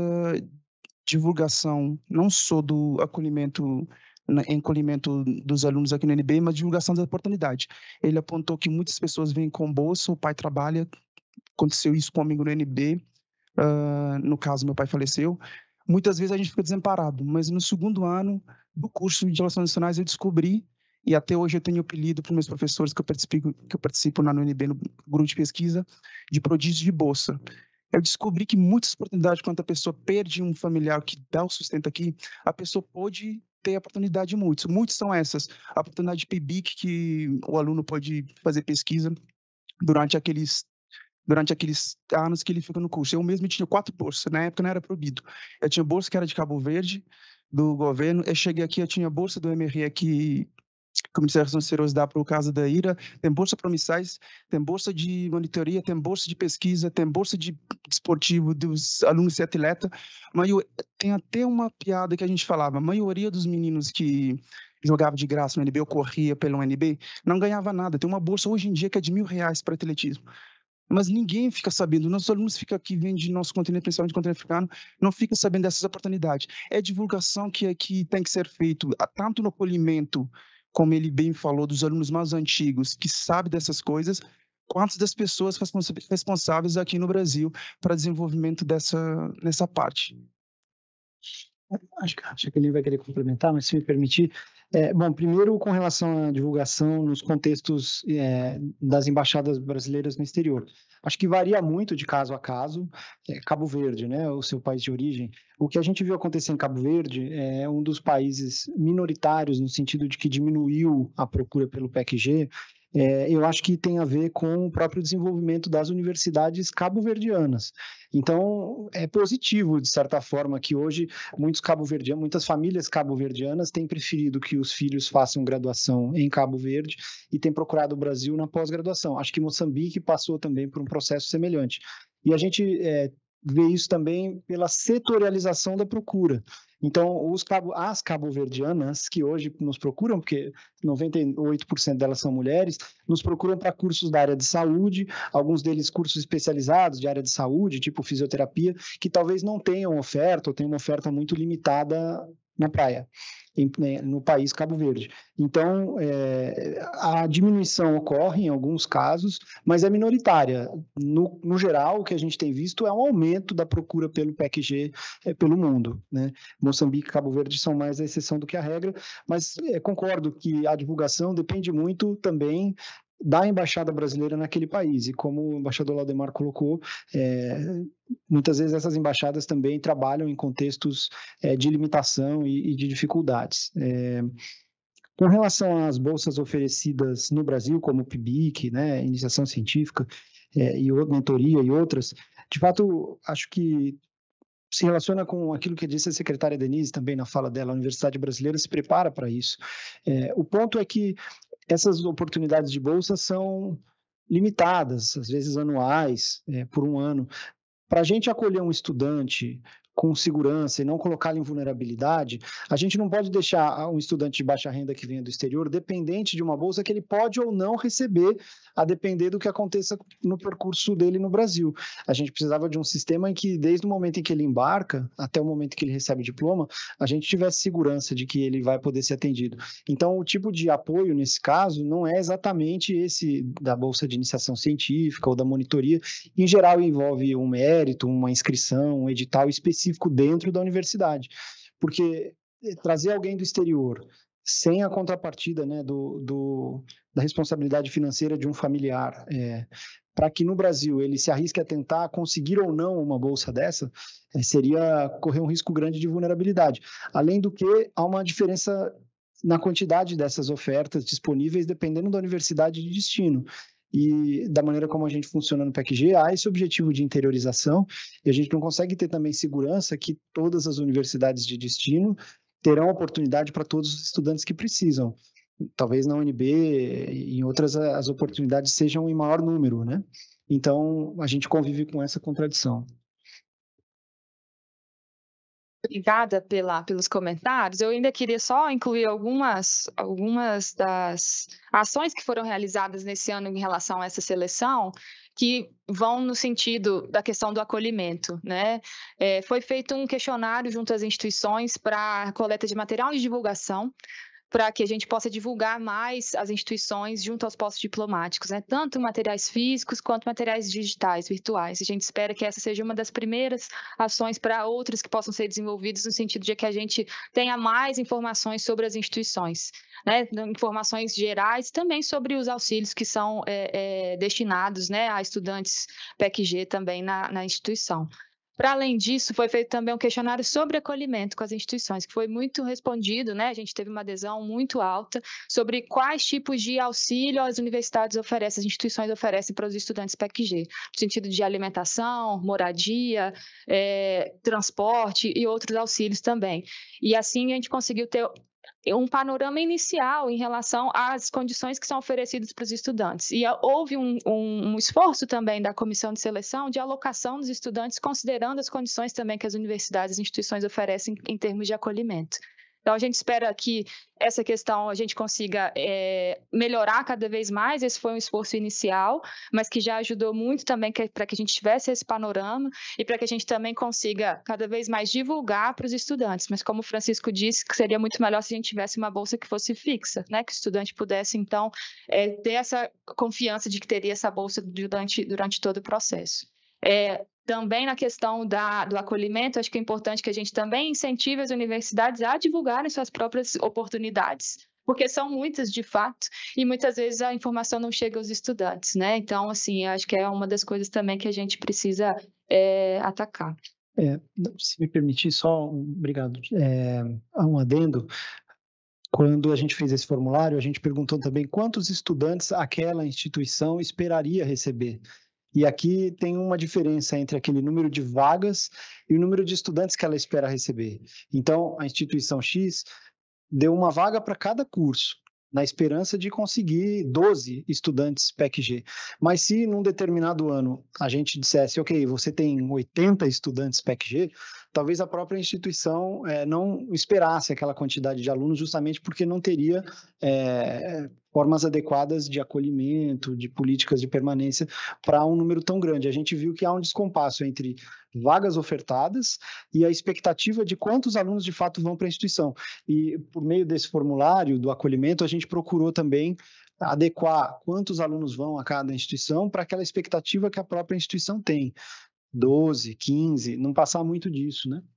divulgação, não só do acolhimento, encolhimento dos alunos aqui no N B, mas divulgação da oportunidade. Ele apontou que muitas pessoas vêm com bolsa, o pai trabalha, aconteceu isso comigo no N B, uh, no caso meu pai faleceu. Muitas vezes a gente fica desamparado, mas no segundo ano do curso de Relações Internacionais eu descobri, e até hoje eu tenho apelido para os meus professores que eu participo, que eu participo na U N B, no grupo de pesquisa, de prodígio de bolsa. Eu descobri que muitas oportunidades, quando a pessoa perde um familiar que dá o sustento aqui, a pessoa pode ter a oportunidade de muitos. Muitos são essas. A oportunidade de P I B I C, que o aluno pode fazer pesquisa durante aqueles durante aqueles anos que ele fica no curso. Eu mesmo tinha quatro bolsas, na época não era proibido. Eu tinha bolsa que era de Cabo Verde, do governo, eu cheguei aqui, eu tinha bolsa do M R E que, que o Ministério das Relações dá para o caso da Ira, tem bolsa promissais, tem bolsa de monitoria, tem bolsa de pesquisa, tem bolsa de desportivo dos alunos ser atleta, mas eu, tem até uma piada que a gente falava, a maioria dos meninos que jogava de graça no N B ou corria pelo N B, não ganhava nada, tem uma bolsa hoje em dia que é de mil reais para atletismo. Mas ninguém fica sabendo, nossos alunos ficam aqui, vêm de nosso continente, principalmente do continente africano, não ficam sabendo dessas oportunidades. É divulgação que aqui tem que ser feito, tanto no acolhimento, como ele bem falou, dos alunos mais antigos, que sabem dessas coisas, quanto das pessoas responsáveis aqui no Brasil para desenvolvimento dessa, nessa parte. Acho, acho que ele vai querer complementar, mas se me permitir. É, bom, primeiro com relação à divulgação nos contextos é, das embaixadas brasileiras no exterior. Acho que varia muito de caso a caso. É, Cabo Verde, né, o seu país de origem. O que a gente viu acontecer em Cabo Verde é um dos países minoritários no sentido de que diminuiu a procura pelo P Q G. É, eu acho que tem a ver com o próprio desenvolvimento das universidades cabo-verdianas. Então, é positivo, de certa forma, que hoje muitos cabo-verdianos, muitas famílias cabo-verdianas têm preferido que os filhos façam graduação em Cabo Verde e têm procurado o Brasil na pós-graduação. Acho que Moçambique passou também por um processo semelhante. E a gente é, vê isso também pela setorialização da procura. Então, os cabo, as cabo-verdianas, que hoje nos procuram, porque noventa e oito por cento delas são mulheres, nos procuram para cursos da área de saúde, alguns deles cursos especializados de área de saúde, tipo fisioterapia, que talvez não tenham oferta, ou tenham uma oferta muito limitada na praia, em, no país Cabo Verde. Então, é, a diminuição ocorre em alguns casos, mas é minoritária. No, no geral, o que a gente tem visto é um aumento da procura pelo P Q G é, pelo mundo, né? Moçambique e Cabo Verde são mais a exceção do que a regra, mas é, concordo que a divulgação depende muito também da embaixada brasileira naquele país, e como o embaixador Laudemar colocou, é, muitas vezes essas embaixadas também trabalham em contextos é, de limitação e, e de dificuldades. É, com relação às bolsas oferecidas no Brasil, como o P I B I C, né, iniciação científica, é, e mentoria e outras, de fato, acho que se relaciona com aquilo que disse a secretária Denise também na fala dela, a Universidade Brasileira se prepara para isso. É, o ponto é que essas oportunidades de bolsa são limitadas, às vezes anuais, é, por um ano. Para a gente acolher um estudante com segurança e não colocá-lo em vulnerabilidade, a gente não pode deixar um estudante de baixa renda que venha do exterior dependente de uma bolsa que ele pode ou não receber, a depender do que aconteça no percurso dele no Brasil. A gente precisava de um sistema em que, desde o momento em que ele embarca até o momento que ele recebe o diploma, a gente tivesse segurança de que ele vai poder ser atendido. Então, o tipo de apoio, nesse caso, não é exatamente esse da bolsa de iniciação científica ou da monitoria. Em geral, envolve um mérito, uma inscrição, um edital específico dentro da universidade, porque trazer alguém do exterior sem a contrapartida, né, do, do, da responsabilidade financeira de um familiar, é, para que no Brasil ele se arrisque a tentar conseguir ou não uma bolsa dessa, é, seria correr um risco grande de vulnerabilidade. Além do que, há uma diferença na quantidade dessas ofertas disponíveis dependendo da universidade de destino. E da maneira como a gente funciona no P E C G, há esse objetivo de interiorização, e a gente não consegue ter também segurança que todas as universidades de destino terão oportunidade para todos os estudantes que precisam. Talvez na U N B e em outras as oportunidades sejam em maior número, né? Então, a gente convive com essa contradição. Obrigada pela, pelos comentários. Eu ainda queria só incluir algumas, algumas das ações que foram realizadas nesse ano em relação a essa seleção, que vão no sentido da questão do acolhimento, né? É, foi feito um questionário junto às instituições para a coleta de material de divulgação, para que a gente possa divulgar mais as instituições junto aos postos diplomáticos, né? Tanto materiais físicos quanto materiais digitais, virtuais. A gente espera que essa seja uma das primeiras ações para outras que possam ser desenvolvidas no sentido de que a gente tenha mais informações sobre as instituições, né? Informações gerais também sobre os auxílios que são é, é, destinados, né, a estudantes P E C G também na, na instituição. Para além disso, foi feito também um questionário sobre acolhimento com as instituições, que foi muito respondido, né? A gente teve uma adesão muito alta sobre quais tipos de auxílio as universidades oferecem, as instituições oferecem para os estudantes P E C G, no sentido de alimentação, moradia, é, transporte e outros auxílios também. E assim a gente conseguiu ter um panorama inicial em relação às condições que são oferecidas para os estudantes. E houve um, um, um esforço também da comissão de seleção de alocação dos estudantes, considerando as condições também que as universidades e instituições oferecem em termos de acolhimento. Então, a gente espera que essa questão a gente consiga é, melhorar cada vez mais. Esse foi um esforço inicial, mas que já ajudou muito também para que a gente tivesse esse panorama e para que a gente também consiga cada vez mais divulgar para os estudantes. Mas como o Francisco disse, que seria muito melhor se a gente tivesse uma bolsa que fosse fixa, né? Que o estudante pudesse, então, é, ter essa confiança de que teria essa bolsa durante, durante todo o processo. É, também na questão da, do acolhimento, acho que é importante que a gente também incentive as universidades a divulgarem suas próprias oportunidades, porque são muitas de fato, e muitas vezes a informação não chega aos estudantes, né? Então, assim, acho que é uma das coisas também que a gente precisa é, atacar. É, se me permitir, só um, obrigado, é, um adendo. Quando a gente fez esse formulário, a gente perguntou também quantos estudantes aquela instituição esperaria receber. E aqui tem uma diferença entre aquele número de vagas e o número de estudantes que ela espera receber. Então, a instituição X deu uma vaga para cada curso, na esperança de conseguir doze estudantes P E C G. Mas se num determinado ano a gente dissesse, ok, você tem oitenta estudantes P E C G, talvez a própria instituição é, não esperasse aquela quantidade de alunos justamente porque não teria é, formas adequadas de acolhimento, de políticas de permanência para um número tão grande. A gente viu que há um descompasso entre vagas ofertadas e a expectativa de quantos alunos de fato vão para a instituição. E por meio desse formulário do acolhimento, a gente procurou também adequar quantos alunos vão a cada instituição para aquela expectativa que a própria instituição tem. doze, quinze, não passar muito disso, né?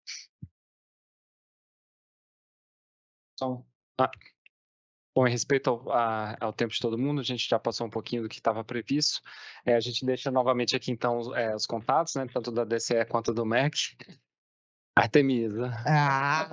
Só. Ah. Bom, em respeito ao, a, ao tempo de todo mundo, a gente já passou um pouquinho do que estava previsto. É, a gente deixa novamente aqui, então, é, os contatos, né, tanto da D C E quanto do M E C. Artemisa. Ah.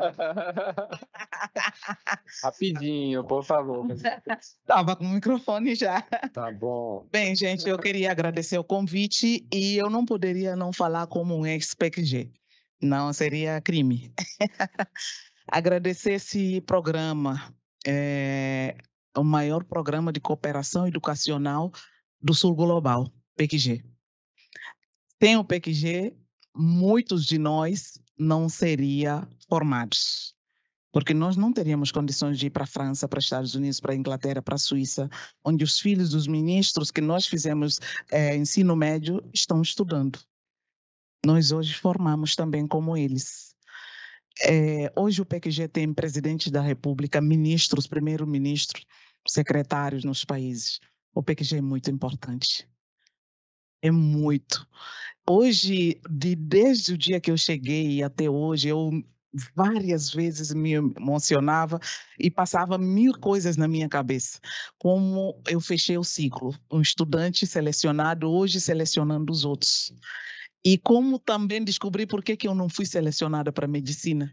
Rapidinho, por favor. Estava com o microfone já. Tá bom. Bem, gente, eu queria agradecer o convite e eu não poderia não falar como um ex-P E C G. Não, seria crime. Agradecer esse programa. É o maior programa de cooperação educacional do Sul Global, P E C G. Sem o P E C G, muitos de nós não seria formados. Porque nós não teríamos condições de ir para a França, para os Estados Unidos, para a Inglaterra, para a Suíça, onde os filhos dos ministros que nós fizemos é, ensino médio estão estudando. Nós hoje formamos também como eles. É, hoje o P Q G tem presidentes da República, ministros, primeiro-ministros, secretários nos países. O P Q G é muito importante. É muito. Hoje, de, desde o dia que eu cheguei até hoje, eu várias vezes me emocionava e passava mil coisas na minha cabeça. Como eu fechei o ciclo, um estudante selecionado, hoje selecionando os outros. E como também descobri por que que eu não fui selecionada para medicina.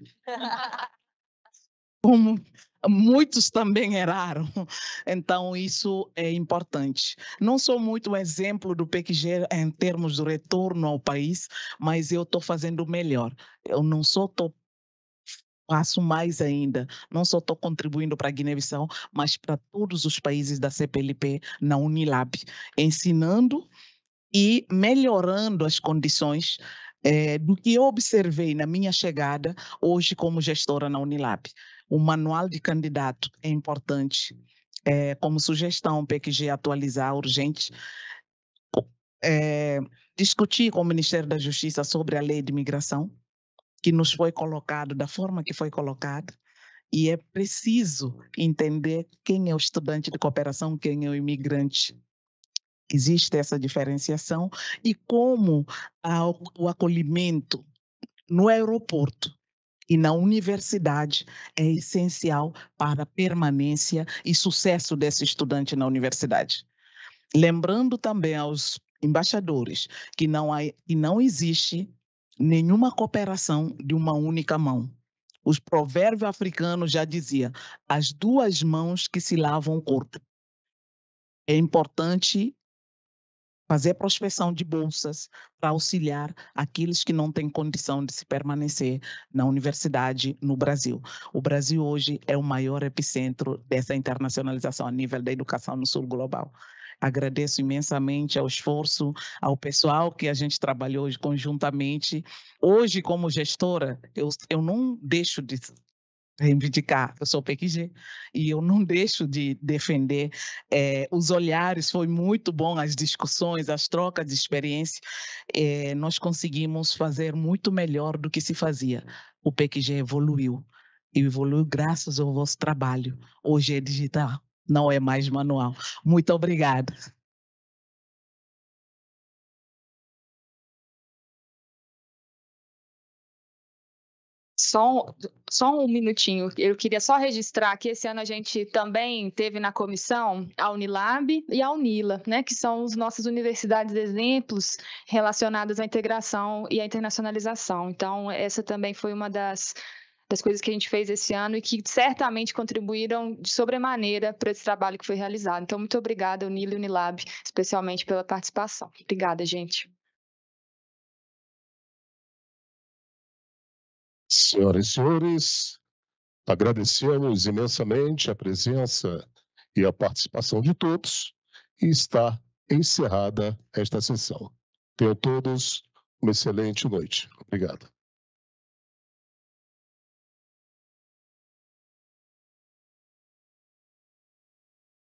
Como muitos também erraram. Então, isso é importante. Não sou muito exemplo do P Q G em termos do retorno ao país, mas eu estou fazendo melhor. Eu não só estou faço mais ainda, não só estou contribuindo para a Guiné-Bissau, mas para todos os países da C P L P na Unilab, ensinando e melhorando as condições é, do que eu observei na minha chegada hoje como gestora na Unilab. O manual de candidato é importante, é, como sugestão, P Q G atualizar urgente, é, discutir com o Ministério da Justiça sobre a lei de imigração, que nos foi colocado da forma que foi colocado, e é preciso entender quem é o estudante de cooperação, quem é o imigrante. Existe essa diferenciação e como a, o acolhimento no aeroporto e na universidade é essencial para a permanência e sucesso desse estudante na universidade. Lembrando também aos embaixadores que não, há, que não existe nenhuma cooperação de uma única mão. Os provérbios africanos já diziam, as duas mãos que se lavam o corpo. É importante fazer prospecção de bolsas para auxiliar aqueles que não têm condição de se permanecer na universidade no Brasil. O Brasil hoje é o maior epicentro dessa internacionalização a nível da educação no sul global. Agradeço imensamente ao esforço, ao pessoal que a gente trabalhou hoje conjuntamente. Hoje, como gestora, eu, eu não deixo de reivindicar, eu sou P Q G, e eu não deixo de defender é, os olhares, foi muito bom as discussões, as trocas de experiência, é, nós conseguimos fazer muito melhor do que se fazia. O P Q G evoluiu, e evoluiu graças ao vosso trabalho. Hoje é digital, não é mais manual. Muito obrigada. Só, só um minutinho, eu queria só registrar que esse ano a gente também teve na comissão a Unilab e a Unila, né, que são as nossas universidades exemplos relacionadas à integração e à internacionalização. Então, essa também foi uma das, das coisas que a gente fez esse ano e que certamente contribuíram de sobremaneira para esse trabalho que foi realizado. Então, muito obrigada, Unila e Unilab, especialmente pela participação. Obrigada, gente. Senhoras e senhores, agradecemos imensamente a presença e a participação de todos e está encerrada esta sessão. Tenham todos uma excelente noite. Obrigado.